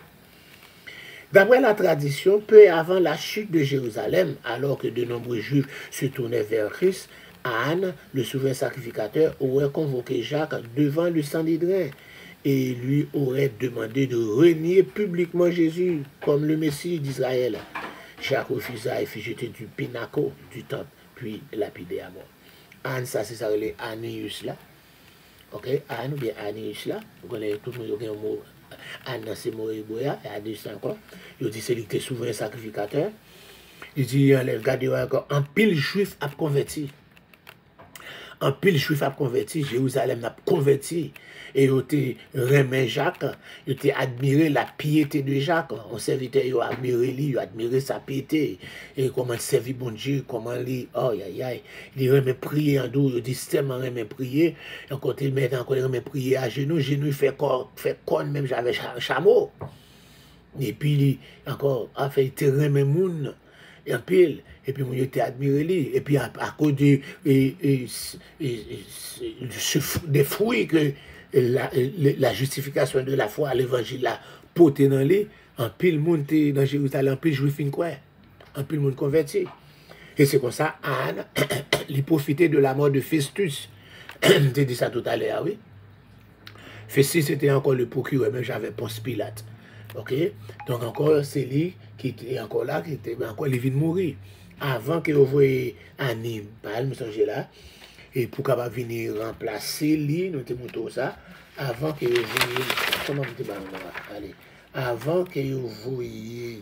D'après la tradition, peu avant la chute de Jérusalem, alors que de nombreux Juifs se tournaient vers Christ, Anne, le souverain sacrificateur, aurait convoqué Jacques devant le Sanhédrin et lui aurait demandé de renier publiquement Jésus comme le Messie d'Israël. Jacques refusa et fit jeter du pinacle du temple, puis lapidé à mort. Anne, ça c'est ça, les Annius là. Ok, Anne ou bien Annius là. Vous connaissez tout le monde, il y a un mot. Anne, c'est mot hébreu, et Annius encore. Il dit c'est lui qui est souverain sacrificateur. Il dit, regardez encore, un pile juif a converti. Un pile juif a converti, Jérusalem a converti. Et il était remis Jacques, il était admiré la piété de Jacques. On serviteur, il a admiré lui, il a admiré sa piété. Et comment il servit bon Dieu, comment il, oh, aïe, aïe, il remet prier en dos, il dit, tellement remet prier. Et quand il met encore, il remet prier à genoux, genoux, il fait corps, fait corps, même j'avais chameau. Et puis, encore, a fait, il était remet moun. En pile, et puis on était admiré lui, et puis à, à cause de, et, et, et, et, des fruits que la, la justification de la foi à l'évangile a porté dans lui, en pile monde dans Jérusalem, en pile juif quoi, en pile monde converti. Et c'est comme ça, Anne, il profitait de la mort de Festus. J'ai dit ça tout à l'heure, oui. Festus était encore le procureur, mais j'avais Ponce Pilate. Ok, donc encore c'est lui qui était encore là, qui était encore il vient de mourir. Avant que vous voyez Hannibal, me songez là, et pour qu'il venir remplacer lui, nous te montrons ça, avant que vous voyez, comment vous dites, allez, avant que vous voyez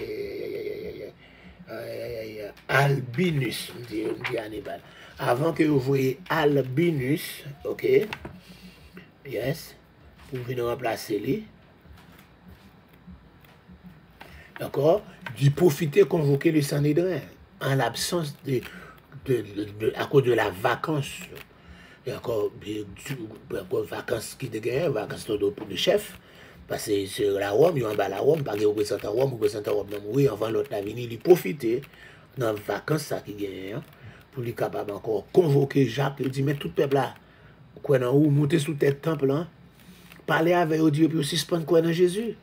Albinus, me dit Hannibal, avant que vous voyez Albinus, ok, yes, pour venir remplacer lui. D'accord, d'y profiter, convoquer le Sanhédrin en l'absence de, de, de, de, à cause de la vacance. Et encore, encore vacances qui dégagnent, vacances pour le chef, parce que c'est la Rome, il y a un bas la Rome, pas de représentant Rome, représentant Rome, oui, avant l'autre a venu, il profiter dans les vacances ça qui gagne, pour lui capable encore convoquer Jacques, il dit, mais tout le peuple là, quoi dans où, monter sous tête temple, hein, parler avec Dieu, puis aussi suspendre quoi dans Jésus.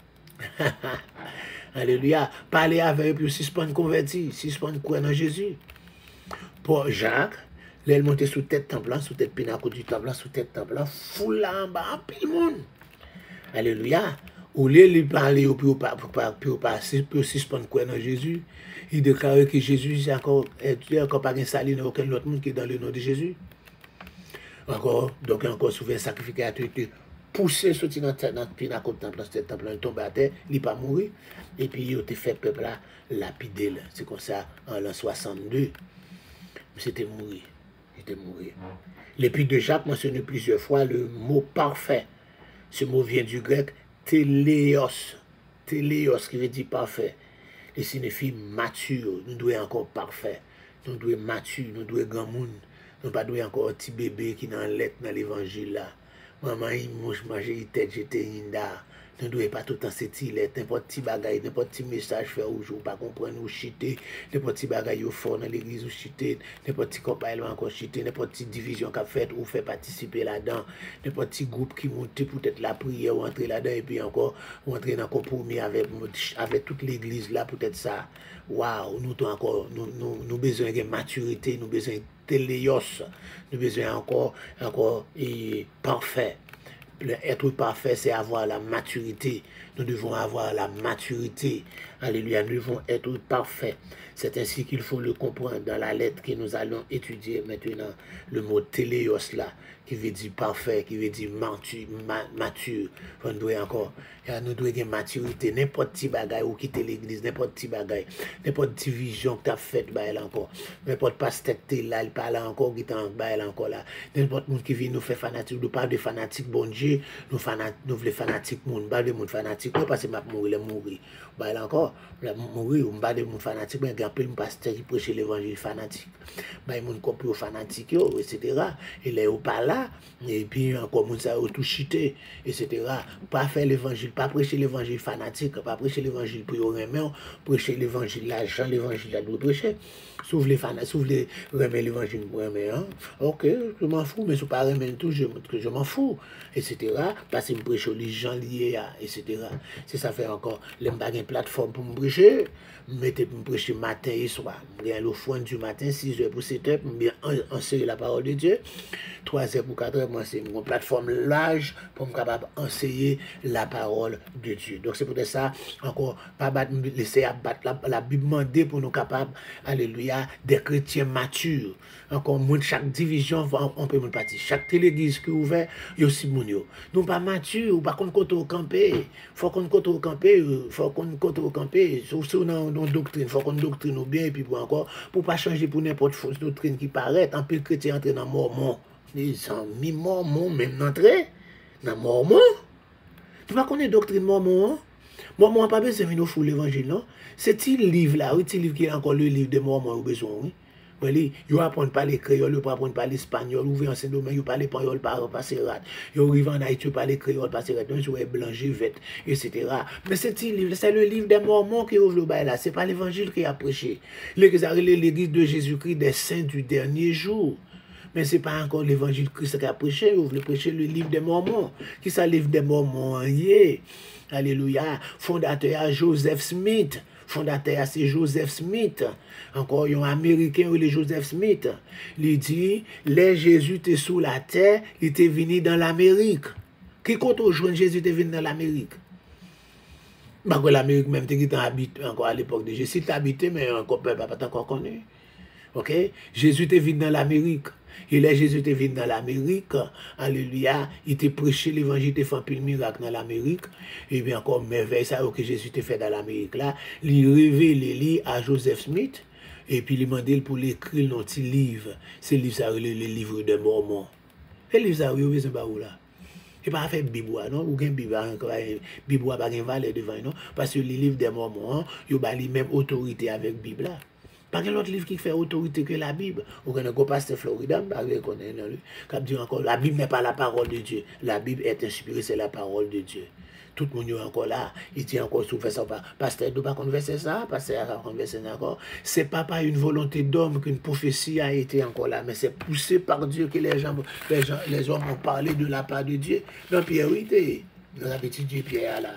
Alléluia. Parler avec eux pour suspendre converti, suspendre quoi dans Jésus. Pour Jacques, là, il montait sous tête temple, sous tête pinaco du temple, sous tête temple, foule là en bas, en pile monde. Alléluia. Au lieu de lui parler pour pour suspendre quoi dans Jésus, il déclare que Jésus est encore, est encore pas installé dans aucun autre monde qui est dans le nom de Jésus. Encore, donc encore souvent sacrificateur poussé sorti dans le pinaco de temple, dans ce temple, il tombe à terre, il n'est pas mourir. Et puis il a fait peuple là lapider. C'est comme ça en l'an soixante-deux. C'était mourir. C'était mourir. L'épître de Jacques mentionne plusieurs fois le mot parfait. Ce mot vient du grec téléos. Téléos qui veut dire parfait. Et signifie mature. Nous devons encore parfait. Nous devons mature. Nous devons grand monde. Nous ne devons pas encore un petit bébé qui est dans lettre dans l'évangile là. Maman, il mange, manger, tête, j'étais inda. Nous ne devons pas tout le temps s'étirer, n'importe petit bagaille, n'importe petit message faire au jour, pas comprendre ou chiter, n'importe petit bagaille au fort dans l'église ou chiter, n'importe petit compagnon encore chiter, n'importe petite division qu'a fait ou fait participer là-dedans, n'importe petit groupe qui monte peut-être la prière ou entrer là-dedans et puis encore, ou entrer dans un compromis avec, avec toute l'église là, peut-être ça. Waouh, nous avons encore, nous, nous, nous besoin de maturité, nous besoin de téléos, nous besoin encore, encore, et parfait. Être parfait, c'est avoir la maturité. Nous devons avoir la maturité. Alléluia, nous devons être parfaits. C'est ainsi qu'il faut le comprendre dans la lettre que nous allons étudier maintenant. Le mot téléos là, qui veut dire parfait, qui veut dire mature. mature. On doit encore, nous devons avoir maturité. N'importe petit bagaille ou quitter l'église, n'importe petit bagaille, n'importe petite vision que tu as faite, bah, elle encore. N'importe pas cette là, il parle encore, qui t'en bah, elle encore là. N'importe monde qui vient nous faire fanatique, nous parle de fanatique, bon Dieu, nous fanat, nous voulons fanatique, monde, pas de monde fanatique, parce que m'a mourir, mourir. Bah, elle encore, mourir, on pas de monde fanatique, mais il y a plein de pasteurs qui prêchent l'évangile fanatique. Bah, il y a monde compris aux fanatiques, et cetera. Et là, on parle là, et puis encore, on s'est tout chité, et cetera. Pas faire l'évangile, pas prêcher l'évangile fanatique, pas prêcher l'évangile pour y remettre, prêcher l'évangile l'argent, l'évangile à doit prêcher. Sauf les fans, sauf les remettre l'évangile pour remettre, hein. Ok, je m'en fous, mais si pas remettre tout, je, je m'en fous, et cetera. Parce que je prêche les gens liés, et cetera. C'est ça fait encore, les bagues une plateforme pour me prêcher, mettez pour me prêcher matin et soir. Bien le foin du matin, six heures pour sept heures, pour bien enseigner la parole de Dieu. trois heures pour quatre heures, moi c'est une plateforme large pour me capable enseigner la parole de Dieu. Donc c'est pour ça, encore, pas battre, laisser abattre la, la Bible demandée pour nous capables, alléluia, des chrétiens matures. Encore moins chaque division, on peut partir. Chaque téléglise qui est ouverte, il y a aussi mon yo. Nous pas matures, ou par contre, quand on camper, faut qu'on côté camper, faut qu'on côté camper, surtout dans dans doctrine, faut qu'on doctrine ou bien et puis pour encore pour pas changer pour n'importe fausse doctrine qui paraît, en plus chrétien entrer dans mormon. Les amis mormon même entrer dans mormon. Tu vas connaître doctrine mormon. Mormon pas besoin de venir fou l'évangile non. C'est il livre là, oui, il livre qui est encore le livre de mormon au besoin oui. Ils apprennent pas les créoles, ils apprennent pas l'espagnol, ils vont en Saint-Domingue, ils parlent espagnol par passer rat. Ils arrivent en Haïti, ils parlent créole passer rat, ils sont blanchis, vêt, et cetera. Mais c'est le livre des Mormons qui ouvre le bail là, c'est pas l'évangile qui a prêché. L'église de Jésus-Christ des saints du dernier jour. Mais ce n'est pas encore l'évangile Christ qui a prêché, il veut prêcher le livre des Mormons. Qui ça, le livre des Mormons? Yeah. Alléluia. Fondateur Joseph Smith. Fondateur, c'est Joseph Smith. Encore un Américain, le Joseph Smith. Il dit, les Jésus était sous la terre, il était venu dans l'Amérique. Qui compte aujourd'hui Jésus était venu dans l'Amérique? Bah, l'Amérique même, tu habité encore à l'époque de Jésus. Tu habité, mais encore peuple pas encore connu. Ok? Jésus était venu dans l'Amérique. Et là, Jésus était venu dans l'Amérique. Alléluia. Il était prêché l'évangile, il était fait un peu de miracle dans l'Amérique. Et bien encore, merveille, ça que Jésus était fait dans l'Amérique là. Il révèle les livres à Joseph Smith. Et puis il demandé pour l'écrire dans petit livre. C'est le livre, ça, le livre de Mormon. Et le livre, ça, il y a là. Et pas faire Bible, non? Ou bien Bible, Bible n'a pas de valeur devant, non? Parce que les livres des Mormons, il y a la même autorité avec Bible là. Pas quel autre livre qui fait autorité que la Bible. Ou qu'on a un pasteur Florida, qu'on dit encore, la Bible n'est pas la parole de Dieu. La Bible est inspirée, c'est la parole de Dieu. Tout le monde est encore là, il dit encore sous ça. Pasteur, nous pas converser ça, pasteur a conversé encore. C'est pas par une volonté d'homme qu'une prophétie a été encore là, mais c'est poussé par Dieu que les gens, les gens, les hommes ont parlé de la part de Dieu. Donc Pierre, oui, nous avons étudié Pierre là.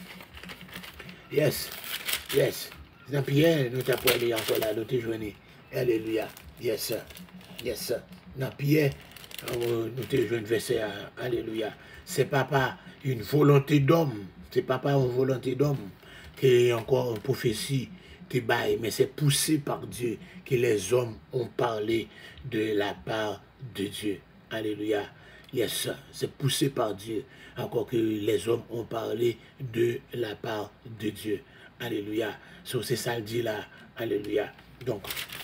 Yes, yes. Dans Pierre, nous t'avons parlé encore là, nous t'avons joint. Alléluia. Yes, sir. Yes, sir. Dans Pierre, nous t'avons joint verset. Alléluia. C'est pas par une volonté d'homme, c'est pas par une volonté d'homme qu'il y a encore une prophétie qui baille, mais c'est poussé par Dieu que les hommes ont parlé de la part de Dieu. Alléluia. Yes, sir. C'est poussé par Dieu, encore que les hommes ont parlé de la part de Dieu. Alléluia. So, c'est ça le dit là. Alléluia. Donc,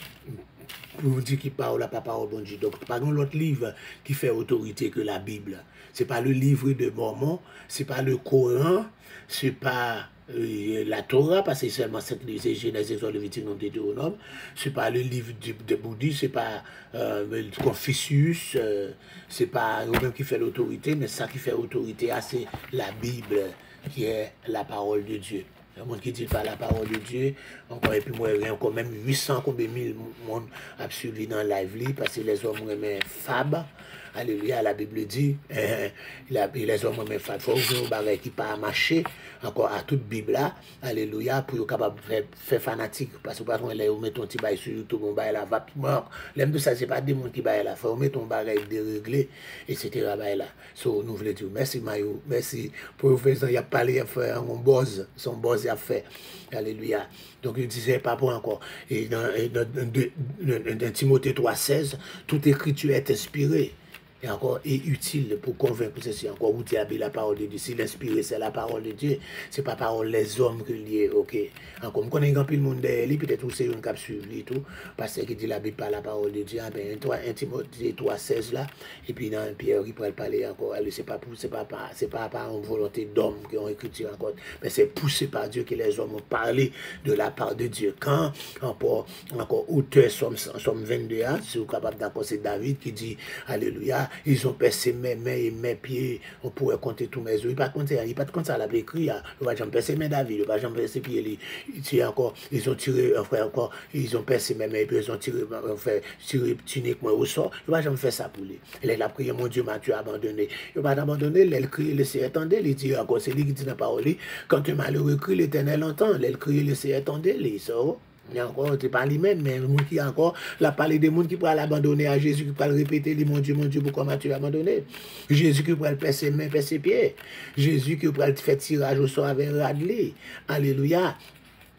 pour vous dire qu'il parle la parole bon Dieu. Donc, pas l'autre livre qui fait autorité que la Bible. C'est pas le livre de Mormon, c'est pas le Coran, c'est pas euh, la Torah, parce que c'est seulement cette Genèse, Exode, Lévitique, Nombre, Deutéronome. C'est pas le livre de, de bouddhisme, c'est pas euh, le Confucius, euh, c'est pas eux-mêmes qui fait l'autorité, mais ça qui fait l'autorité, c'est la Bible qui est la parole de Dieu. Le monde qui dit pas la parole de Dieu, encore et puis moi, il y a encore même huit cents combien mille monde a suivi dans la live, parce que les hommes aiment Fab. Alléluia, la Bible dit, euh, les hommes aiment Fab. Il faut ouvrir un bagage qui pas marcher, encore à toute Bible là. Alléluia, pour être capable de faire, faire fanatique. Parce que par contre, là, on met ton petit bagage sur YouTube, on bagage là, va mort. L'aime de ça, c'est pas des gens qui bagage là. Il faut mettre ton bagage déréglé, et cetera. Là. So, nous voulons dire, merci Mayo, merci pour le fait, il a parlé, il a fait un boss, son boss, il a fait. Alléluia. Donc, il disait pas pour encore. Et dans, dans, dans, dans Timothée trois seize, toute écriture est inspirée. Et encore est utile pour convaincre ceci. Encore vous dites la parole de Dieu. Si l'inspiré c'est la parole de Dieu, c'est pas parole des hommes que lié. Ok. Encore, on connaît un peu le monde derrière, peut-être que c'est une cap suivre tout. Parce qu'il dit la Bible par la parole de Dieu. Un Timothée trois seize là. Et puis dans Pierre, il pourrait parler encore. C'est pas pour, c'est pas c'est pas par une volonté d'homme qui ont écrit encore. Mais c'est poussé par Dieu que les hommes ont parlé de la part de Dieu. Quand encore, encore auteur Somme, Somme vingt-deux, hein, si vous êtes capable d'accord, c'est David qui dit Alléluia. Ils ont percé mes mains et mes pieds. On pourrait compter tous mes os. Il n'y a pas de compte ça. Il n'y a pas de compte ça à la écrit. Il va jamais percer mes David. Il va jamais percer pieds. Encore, ils ont tiré, enfin, encore, ils ont percé mes mains et puis ils ont tiré, enfin, tiré tunique moi au sort. Il va jamais faire ça pour lui. Il a prié, mon Dieu, m'a-tu abandonné. Il va abandonner. Il crie, laissez attendre. Il dit encore, c'est lui qui dit la parole. Quand un malheureux crie, l'Éternel entend. Il crie, laissez attendre. Il sort. Il y a encore, c'est pas lui-même, mais le monde qui a encore, la parlé des gens qui pourraient l'abandonner à Jésus, qui pourraient le répéter, dit, mon Dieu, mon Dieu, pourquoi m'as-tu abandonné? Jésus qui pourrait le faire ses mains, faire ses pieds. Jésus qui pourrait le faire tirage au sort avec Radley. Alléluia.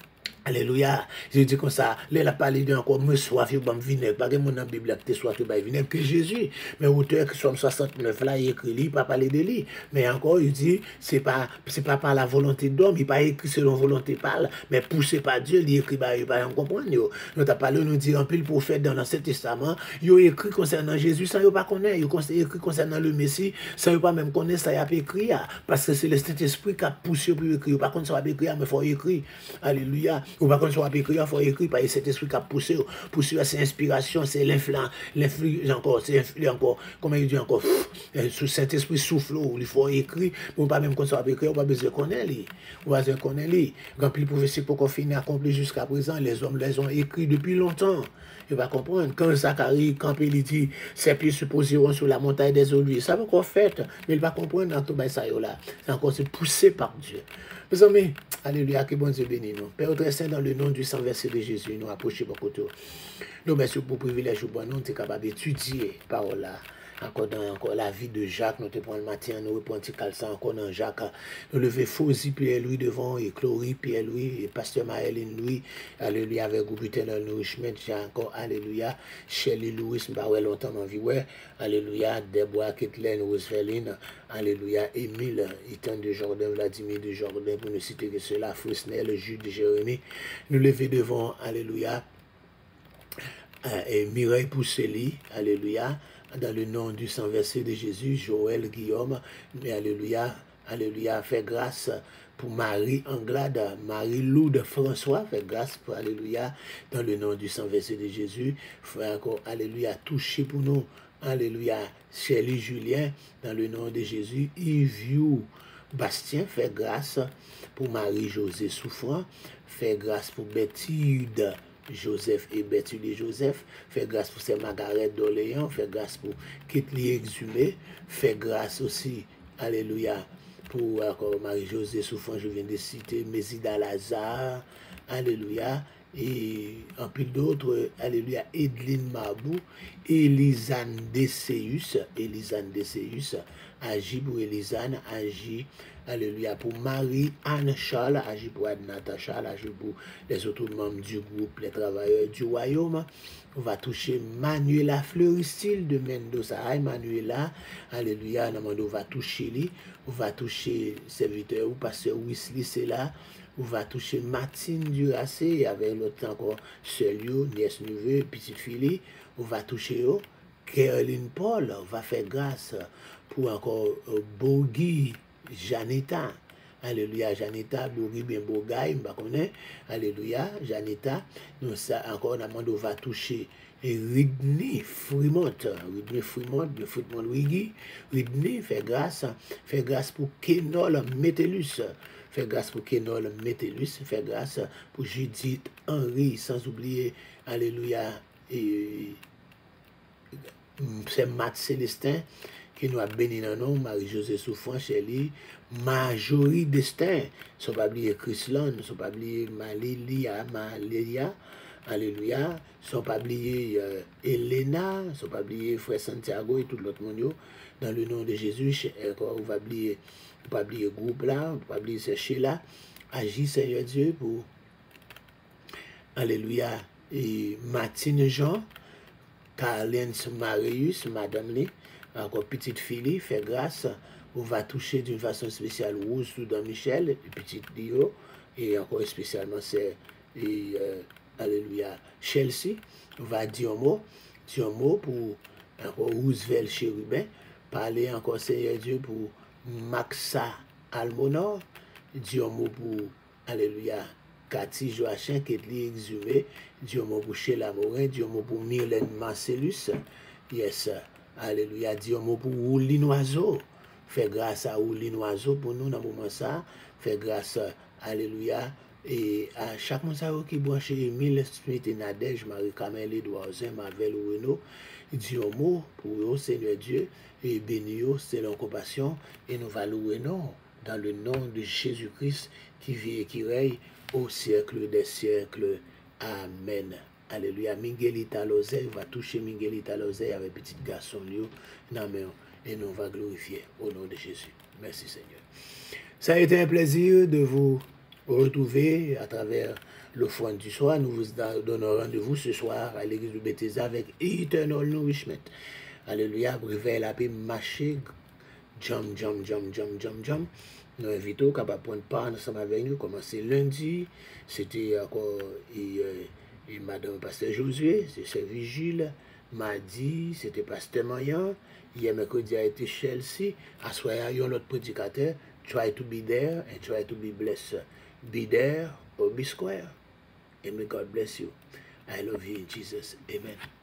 Alléluia. Je dis comme ça, là, il a parlé d'un encore, moi, soif, il va me vinaigre. Pas que mon dans la Bible, que soif, il va vinaigre, que Jésus. Mais auteur que Somme soixante-neuf, là, il écrit, il pas parler de lui. Mais encore, il dit, c'est pas, c'est pas par la volonté d'homme, il pas écrit selon volonté parle, mais poussé par Dieu, il écrit, bah, il pas comprendre. Nous t'as parlé, nous dit, en pile prophète dans l'Ancien Testament, il a écrit concernant Jésus, sans il pas connaître, il a écrit concernant le Messie, sans il pas même connaître, ça il a écrit, parce que c'est le Saint-Esprit qui a poussé pour écrire. Par contre, ça va écrire, mais il faut écrire. Alléluia. Ou par contre, soit écrit, il faut écrire par cet esprit qui a poussé, poussé à ses inspirations, c'est l'influence, l'influence encore, c'est encore, comment il dit encore, sous cet esprit souffle, il faut écrire, ou pas même quand ça va écrire, on va besoin de connaître, on va besoin de connaître, rempli de prophéties pour qu'on finisse accompli jusqu'à présent, les hommes les ont écrits depuis longtemps. Il va comprendre, quand Zacharie, quand il dit, ses pieds se poseront sur la montagne des oliviers, ça va encore fait, mais il va comprendre dans tout ça là, c'est encore c'est poussé par Dieu. Mes amis, alléluia, que bon Dieu bénisse nous. Père très saint, dans le nom du sang versé de Jésus, nous approchons beaucoup de nous. Merci pour le privilège, nous sommes capables d'étudier la parole là. Encore dans encore la vie de Jacques, nous te prenons le matin, nous reprenons petit calçant encore dans Jacques. Nous levons Fauzi, Pierre-Louis devant, et Chloé, Pierre-Louis, et Pasteur Maëline Louis, alléluia, avec Goubutin dans le nourrissement, j'ai encore, alléluia, Shelley Louis, m'bawé longtemps dans vie, ouais, alléluia, Débois, Kathleen, Roseveline, alléluia, Émile, Ethan de Jordan, Vladimir de Jordan, pour ne citer que cela, Frisnel, Jude de Jérémie, nous levons devant, alléluia, et Mireille Pousseli, alléluia, dans le nom du sang versé de Jésus, Joël Guillaume, alléluia, alléluia, fait grâce pour Marie Anglade, Marie Lou de François, fait grâce pour, alléluia, dans le nom du sang versé de Jésus, fait encore, alléluia, touché pour nous, alléluia, Shelley Julien, dans le nom de Jésus, Yves Bastien, fait grâce pour Marie-Josée Souffrant, fait grâce pour Bétide Joseph et Béthulie Joseph, fait grâce pour ces Margaret d'Orléans, fait grâce pour Kitli Exhumé, fait grâce aussi, alléluia, pour encore Marie-Josée Souffrant, je viens de citer, Mésida Lazare, alléluia, et en plus d'autres, alléluia, Edline Mabou, Elisane Deseus, Elisane Deseus, agit pour Elisane, agit, alléluia, pour Marie-Anne Charles, agit pour Adnata Charles, agit pour les autres membres du groupe, les travailleurs du royaume. On va toucher Manuela Fleuristil de Mendoza, Manuela, alléluia, on va toucher lui, on va toucher serviteur ou pasteur Wesley, c'est là. On va toucher Martine Duracé, avec l'autre encore Celio, nièce neveu, petite fille. On va toucher eux. Caroline Paul, on va faire grâce pour encore euh, Bogi Janita. Alléluia, Janita, Bogi bien Bogaï, on va connaître. Alléluia, Janita. Nous, ça encore, on va toucher Ridney Fremont, Ridney Fremont, le Fremont Luigi. Ridney, fait grâce, fait grâce pour Kenol Metellus. Fait grâce pour Kenol Metellus, fait grâce pour Judith Henry, sans oublier, alléluia, et c'est Matt Célestin qui nous a béni dans nous, Marie-Josée Souffrant, Chélie, Marjorie Destin, sans pas oublier Chrislan, sans pas oublier Malélia, Malélia, alléluia, sans pas oublier euh, Elena, sans pas oublier Frère Santiago et tout l'autre monde, dans le nom de Jésus, on va oublier, on va oublier le groupe là, on va oublier ces là, agis Seigneur Dieu pour, alléluia, et Martine Jean, Carlens Marius, Madame Lee, encore petite fille, fait grâce, on va toucher d'une façon spéciale Rose Soudan Michel, et petite Dio, et encore spécialement c'est, et, euh, alléluia, Chelsea, on va dire un mot, dire un mot pour encore Roosevelt Chérubin, parler encore Seigneur Dieu pour Maxa Almonor, dire un mot pour, alléluia, Cathy Joachim, Ketli Exhumé, Dieu mot pour Sheila Morin, Dieu mot pour Myrlène Marcellus, yes, alléluia, Dieu mot pour Ouli Noiseau, fait grâce à Ouli Noiseau pour nous dans le moment ça, fait grâce, alléluia, et à chaque monde qui branche Emile Smith et Nadège, Marie-Camille, Edouard Zin, Marvel Renaud, Dieu mot pour eux, Seigneur Dieu, et béni eux, c'est leur compassion, et nous va louer non, dans le nom de Jésus-Christ qui vit et qui règne au siècle des siècles. Amen. Alléluia. Miguelita Lozey va toucher Miguelita Lozey avec petit garçon et nous va glorifier au nom de Jésus. Merci Seigneur. Ça a été un plaisir de vous retrouver à travers l'offrande du soir. Nous vous donnons rendez-vous ce soir à l'église de Bethesda avec Eternal Nourishment. Alléluia, réveil la paix, marcher, jump, jump, jump, jump, jump, jump. Nous invitons capable prendre part ensemble avec nous. Commencer lundi, c'était encore et, et Madame Pasteur Josué, c'est ce vigile. Mardi, c'était Pasteur Mayan. Hier, mercredi, a été Chelsea. À soir, il y a un autre prédicateur. Try to be there and try to be blessed. Be there or be square. And may God bless you. I love you in Jesus. Amen.